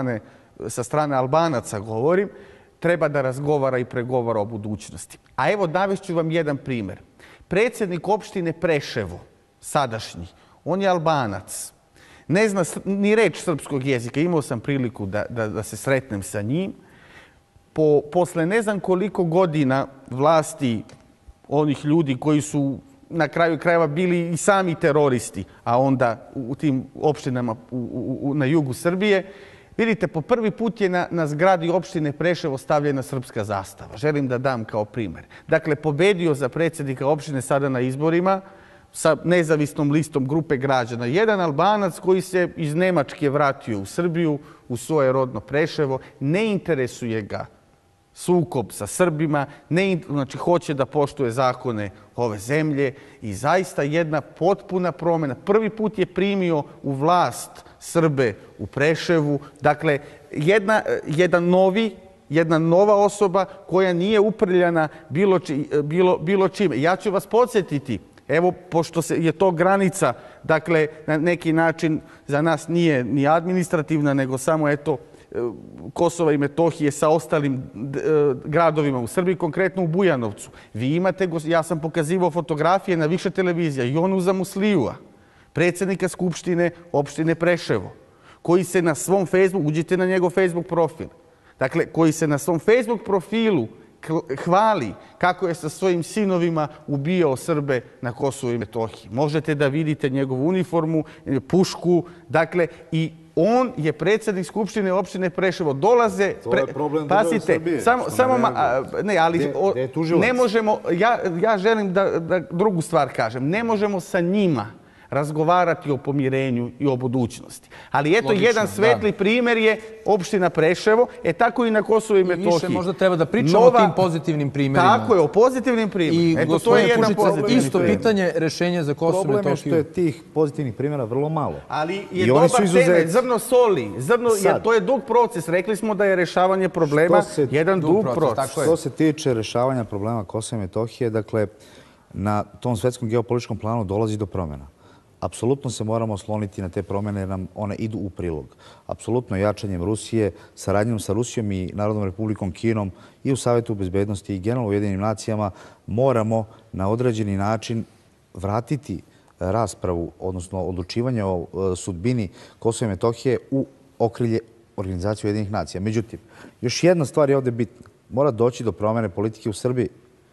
sa strane Albanaca govorim, treba da razgovara i pregovara o budućnosti. A evo navešću vam jedan primjer. Predsjednik opštine Preševo, sadašnji, on je Albanac. Ne zna ni reč srpskog jezika. Imao sam priliku da se sretnem sa njim. Posle ne znam koliko godina vlasti onih ljudi koji su na kraju krajeva bili i sami teroristi, a onda u tim opštinama na jugu Srbije, vidite, po prvi put je na zgradi opštine Preševo stavljena srpska zastava. Želim da dam kao primer. Dakle, pobedio za predsjednika opštine sada na izborima sa nezavisnom listom grupe građana. Jedan Albanac koji se iz Nemačke vratio u Srbiju, u svoje rodno Preševo, ne interesuje ga sukob sa Srbima, znači hoće da poštuje zakone ove zemlje i zaista jedna potpuna promjena. Prvi put je primio u vlast Srbe u Preševu. Dakle, jedna nova osoba koja nije uprljana bilo čime. Ja ću vas podsjetiti, evo, pošto je to granica, dakle, na neki način za nas nije ni administrativna, nego samo, eto, Kosova i Metohije sa ostalim gradovima u Srbiji, konkretno u Bujanovcu. Vi imate, ja sam pokazivao fotografije na više televizija, Jonuza Muslijua, predsjednika Skupštine opštine Preševo, koji se na svom Facebook, uđite na njegov Facebook profil, dakle, koji se na svom Facebook profilu hvali kako je sa svojim sinovima ubijao Srbe na Kosovu i Metohiji. Možete da vidite njegovu uniformu, pušku, dakle, i on je predsjednik Skupštine opštine Preševo. Dolaze... To je problem države Srbije. Ne, ali ne možemo... Ja želim da drugu stvar kažem. Ne možemo sa njima razgovarati o pomirenju i o budućnosti. Ali eto, jedan svetli primjer je opština Preševo, tako i na Kosovu i Metohiji. Više možda treba da pričamo o tim pozitivnim primjerima. Tako je, o pozitivnim primjerima. I gospodine Pušica, isto pitanje rešenja za Kosovo i Metohiju. Problem je što je tih pozitivnih primjera vrlo malo. Ali je dobar temelj, zrno soli. To je dug proces. Rekli smo da je rešavanje problema jedan dug proces. Što se tiče rešavanja problema Kosova i Metohije, dakle, na tom svetskom geopolitičkom planu dolazi do promjena. Apsolutno se moramo osloniti na te promjene jer nam one idu u prilog. Apsolutno jačanjem Rusije, saradnjom sa Rusijom i Narodnom republikom Kinom i u Savjetu bezbednosti i generalno u Ujedinjenim nacijama moramo na određeni način vratiti raspravu, odnosno odlučivanje o sudbini Kosova i Metohije u okrilje Organizacije Ujedinjenih nacija. Međutim, još jedna stvar je ovdje bitna. Mora doći do promjene politike u Srbiji.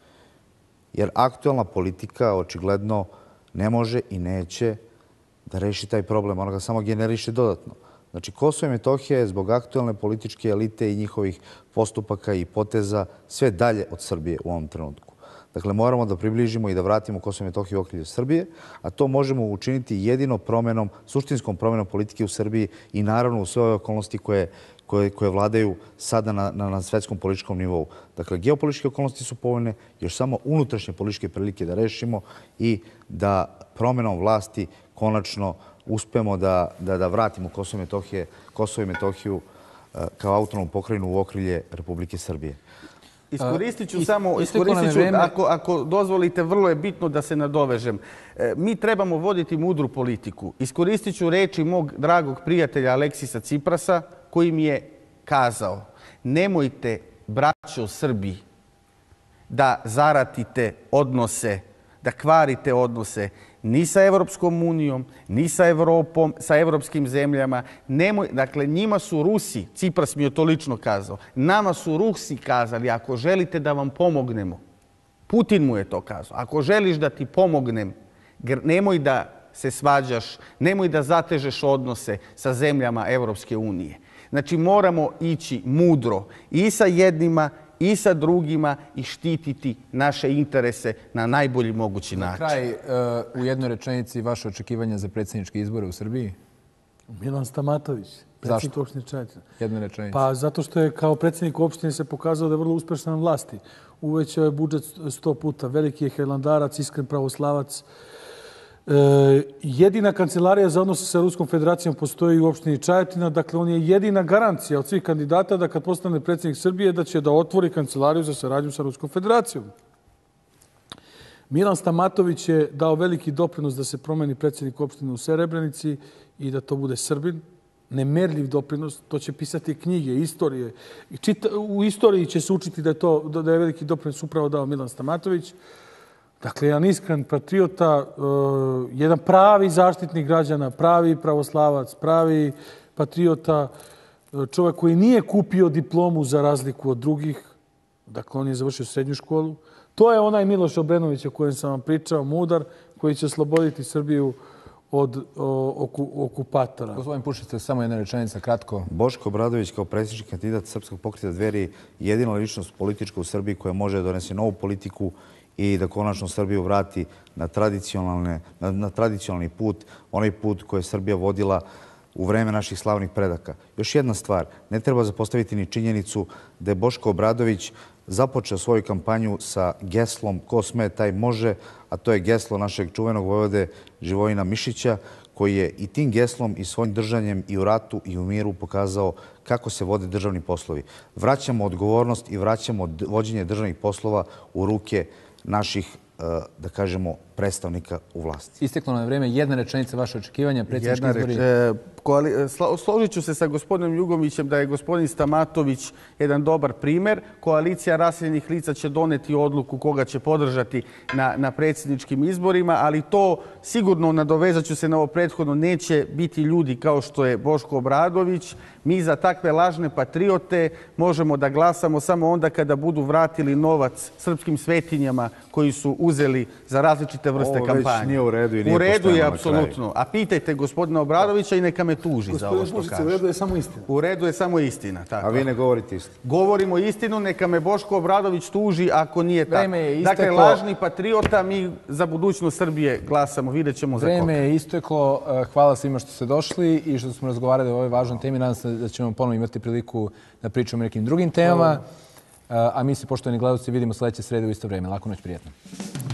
Jer aktualna politika očigledno ne može i neće da reši taj problem. Ona ga samo generiše dodatno. Znači, Kosovo i Metohija je zbog aktualne političke elite i njihovih postupaka i poteza sve dalje od Srbije u ovom trenutku. Dakle, moramo da približimo i da vratimo Kosovo i Metohiju u okrilje Srbije, a to možemo učiniti jedino suštinskom promenom politike u Srbiji i naravno u sve ove okolnosti koje vladaju sada na svetskom političkom nivou. Dakle, geopolitičke okolnosti su povoljne, još samo unutrašnje političke prilike da rešimo i da promenom vlasti konačno uspemo da vratimo Kosovo i Metohiju kao autonomnu pokrajinu u okrilje Republike Srbije. Iskoristit ću, ako dozvolite, vrlo je bitno da se nadovežem. Mi trebamo voditi mudru politiku. Iskoristit ću reči mog dragog prijatelja Aleksisa Ciprasa, koji mi je kazao: nemojte, braćo Srbi, da zaratite odnose, da kvarite odnose ni sa Evropskom unijom, ni sa Evropom, sa evropskim zemljama. Dakle, njima su Rusi, Cipras mi je to lično kazao, nama su Rusi kazali: ako želite da vam pomognemo, Putin mu je to kazao, ako želiš da ti pomognem, nemoj da se svađaš, nemoj da zatežeš odnose sa zemljama Evropske unije. Znači, moramo ići mudro i sa jednima i sa drugima i štititi naše interese na najbolji mogući način. Na kraj, u jednoj rečenici, vaše očekivanja za predsjedničke izbore u Srbiji? Milan Stamatović, predsjednik opštine Čajetina. Jedna rečenica. Pa zato što je kao predsjednik opštine se pokazao da je vrlo uspešan na vlasti. Uvećao je budžet 100 puta. Veliki je hilandarac, iskren pravoslavac. Jedina kancelarija za odnose sa Ruskom federacijom postoji u opštini Čajetina. Dakle, on je jedina garancija od svih kandidata da kad postane predsjednik Srbije da će da otvori kancelariju za saradnju sa Ruskom federacijom. Milan Stamatović je dao veliki doprinos da se promeni predsjednik opštine u Srebrenici i da to bude Srbin. Nemerljiv doprinos, to će pisati knjige, istorije. U istoriji će se učiti da je veliki doprinos upravo dao Milan Stamatović. Dakle, jedan iskren patriota, jedan pravi zaštitnik građana, pravi pravoslavac, pravi patriota, čovjek koji nije kupio diplomu za razliku od drugih. Dakle, on je završio srednju školu. To je onaj Miloš Obrenović o kojem sam vam pričao, mudar, koji će osloboditi Srbiju od okupatora. Gospodin Pušice, samo jedna rečenica, kratko. Boško Obradović kao predsjednički kandidat Srpskog pokreta Dveri jedina ličnost politička u Srbiji koja može da donese novu politiku i da konačno Srbiju vrati na tradicionalni put, onaj put koji je Srbija vodila u vreme naših slavnih predaka. Još jedna stvar, ne treba zapostaviti ni činjenicu da je Boško Obradović započeo svoju kampanju sa geslom "Ko sme, taj može", a to je geslo našeg čuvenog vojvode Živojina Mišića, koji je i tim geslom i svojim držanjem i u ratu i u miru pokazao kako se vode državni poslovi. Vraćamo odgovornost i vraćamo vođenje državnih poslova u ruke naših, da kažemo, predstavnika u vlasti. Isteklo nam je vreme. Jedna rečenica, vaše očekivanja, predsjednički izbori. Složit ću se sa gospodinom Jugovićem da je gospodin Stamatović jedan dobar primer. Koalicija raseljenih lica će doneti odluku koga će podržati na predsjedničkim izborima, ali to sigurno, nadovezat ću se na ovo prethodno, neće biti ljudi kao što je Boško Obradović. Mi za takve lažne patriote možemo da glasamo samo onda kada budu vratili novac srpskim svetinjama koji su uzeli za različite vrste kampanje. Ovo već nije u redu i nije pošteno na kraju. U redu je, apsolutno. A pitajte gospodina Obradovića i neka me tuži za ovo što kaže. U redu je samo istina. U redu je samo istina. A vi ne govorite istinu. Govorimo istinu, neka me Boško Obradović tuži ako nije tako. Vreme je isteklo. Dakle, lažni patriota, mi za budućnost Srbije glasamo. Vidjet ćemo za koga. Vreme je isteklo. Hvala svima što ste došli i što smo razgovarali o ovoj važnoj temi. Nadam se da ćemo ponovno imati priliku da pričamo o nekim drugim temama. A mi se, poštovani gledalci, vidimo sledeće srede u isto vreme. Laku noć, prijatno.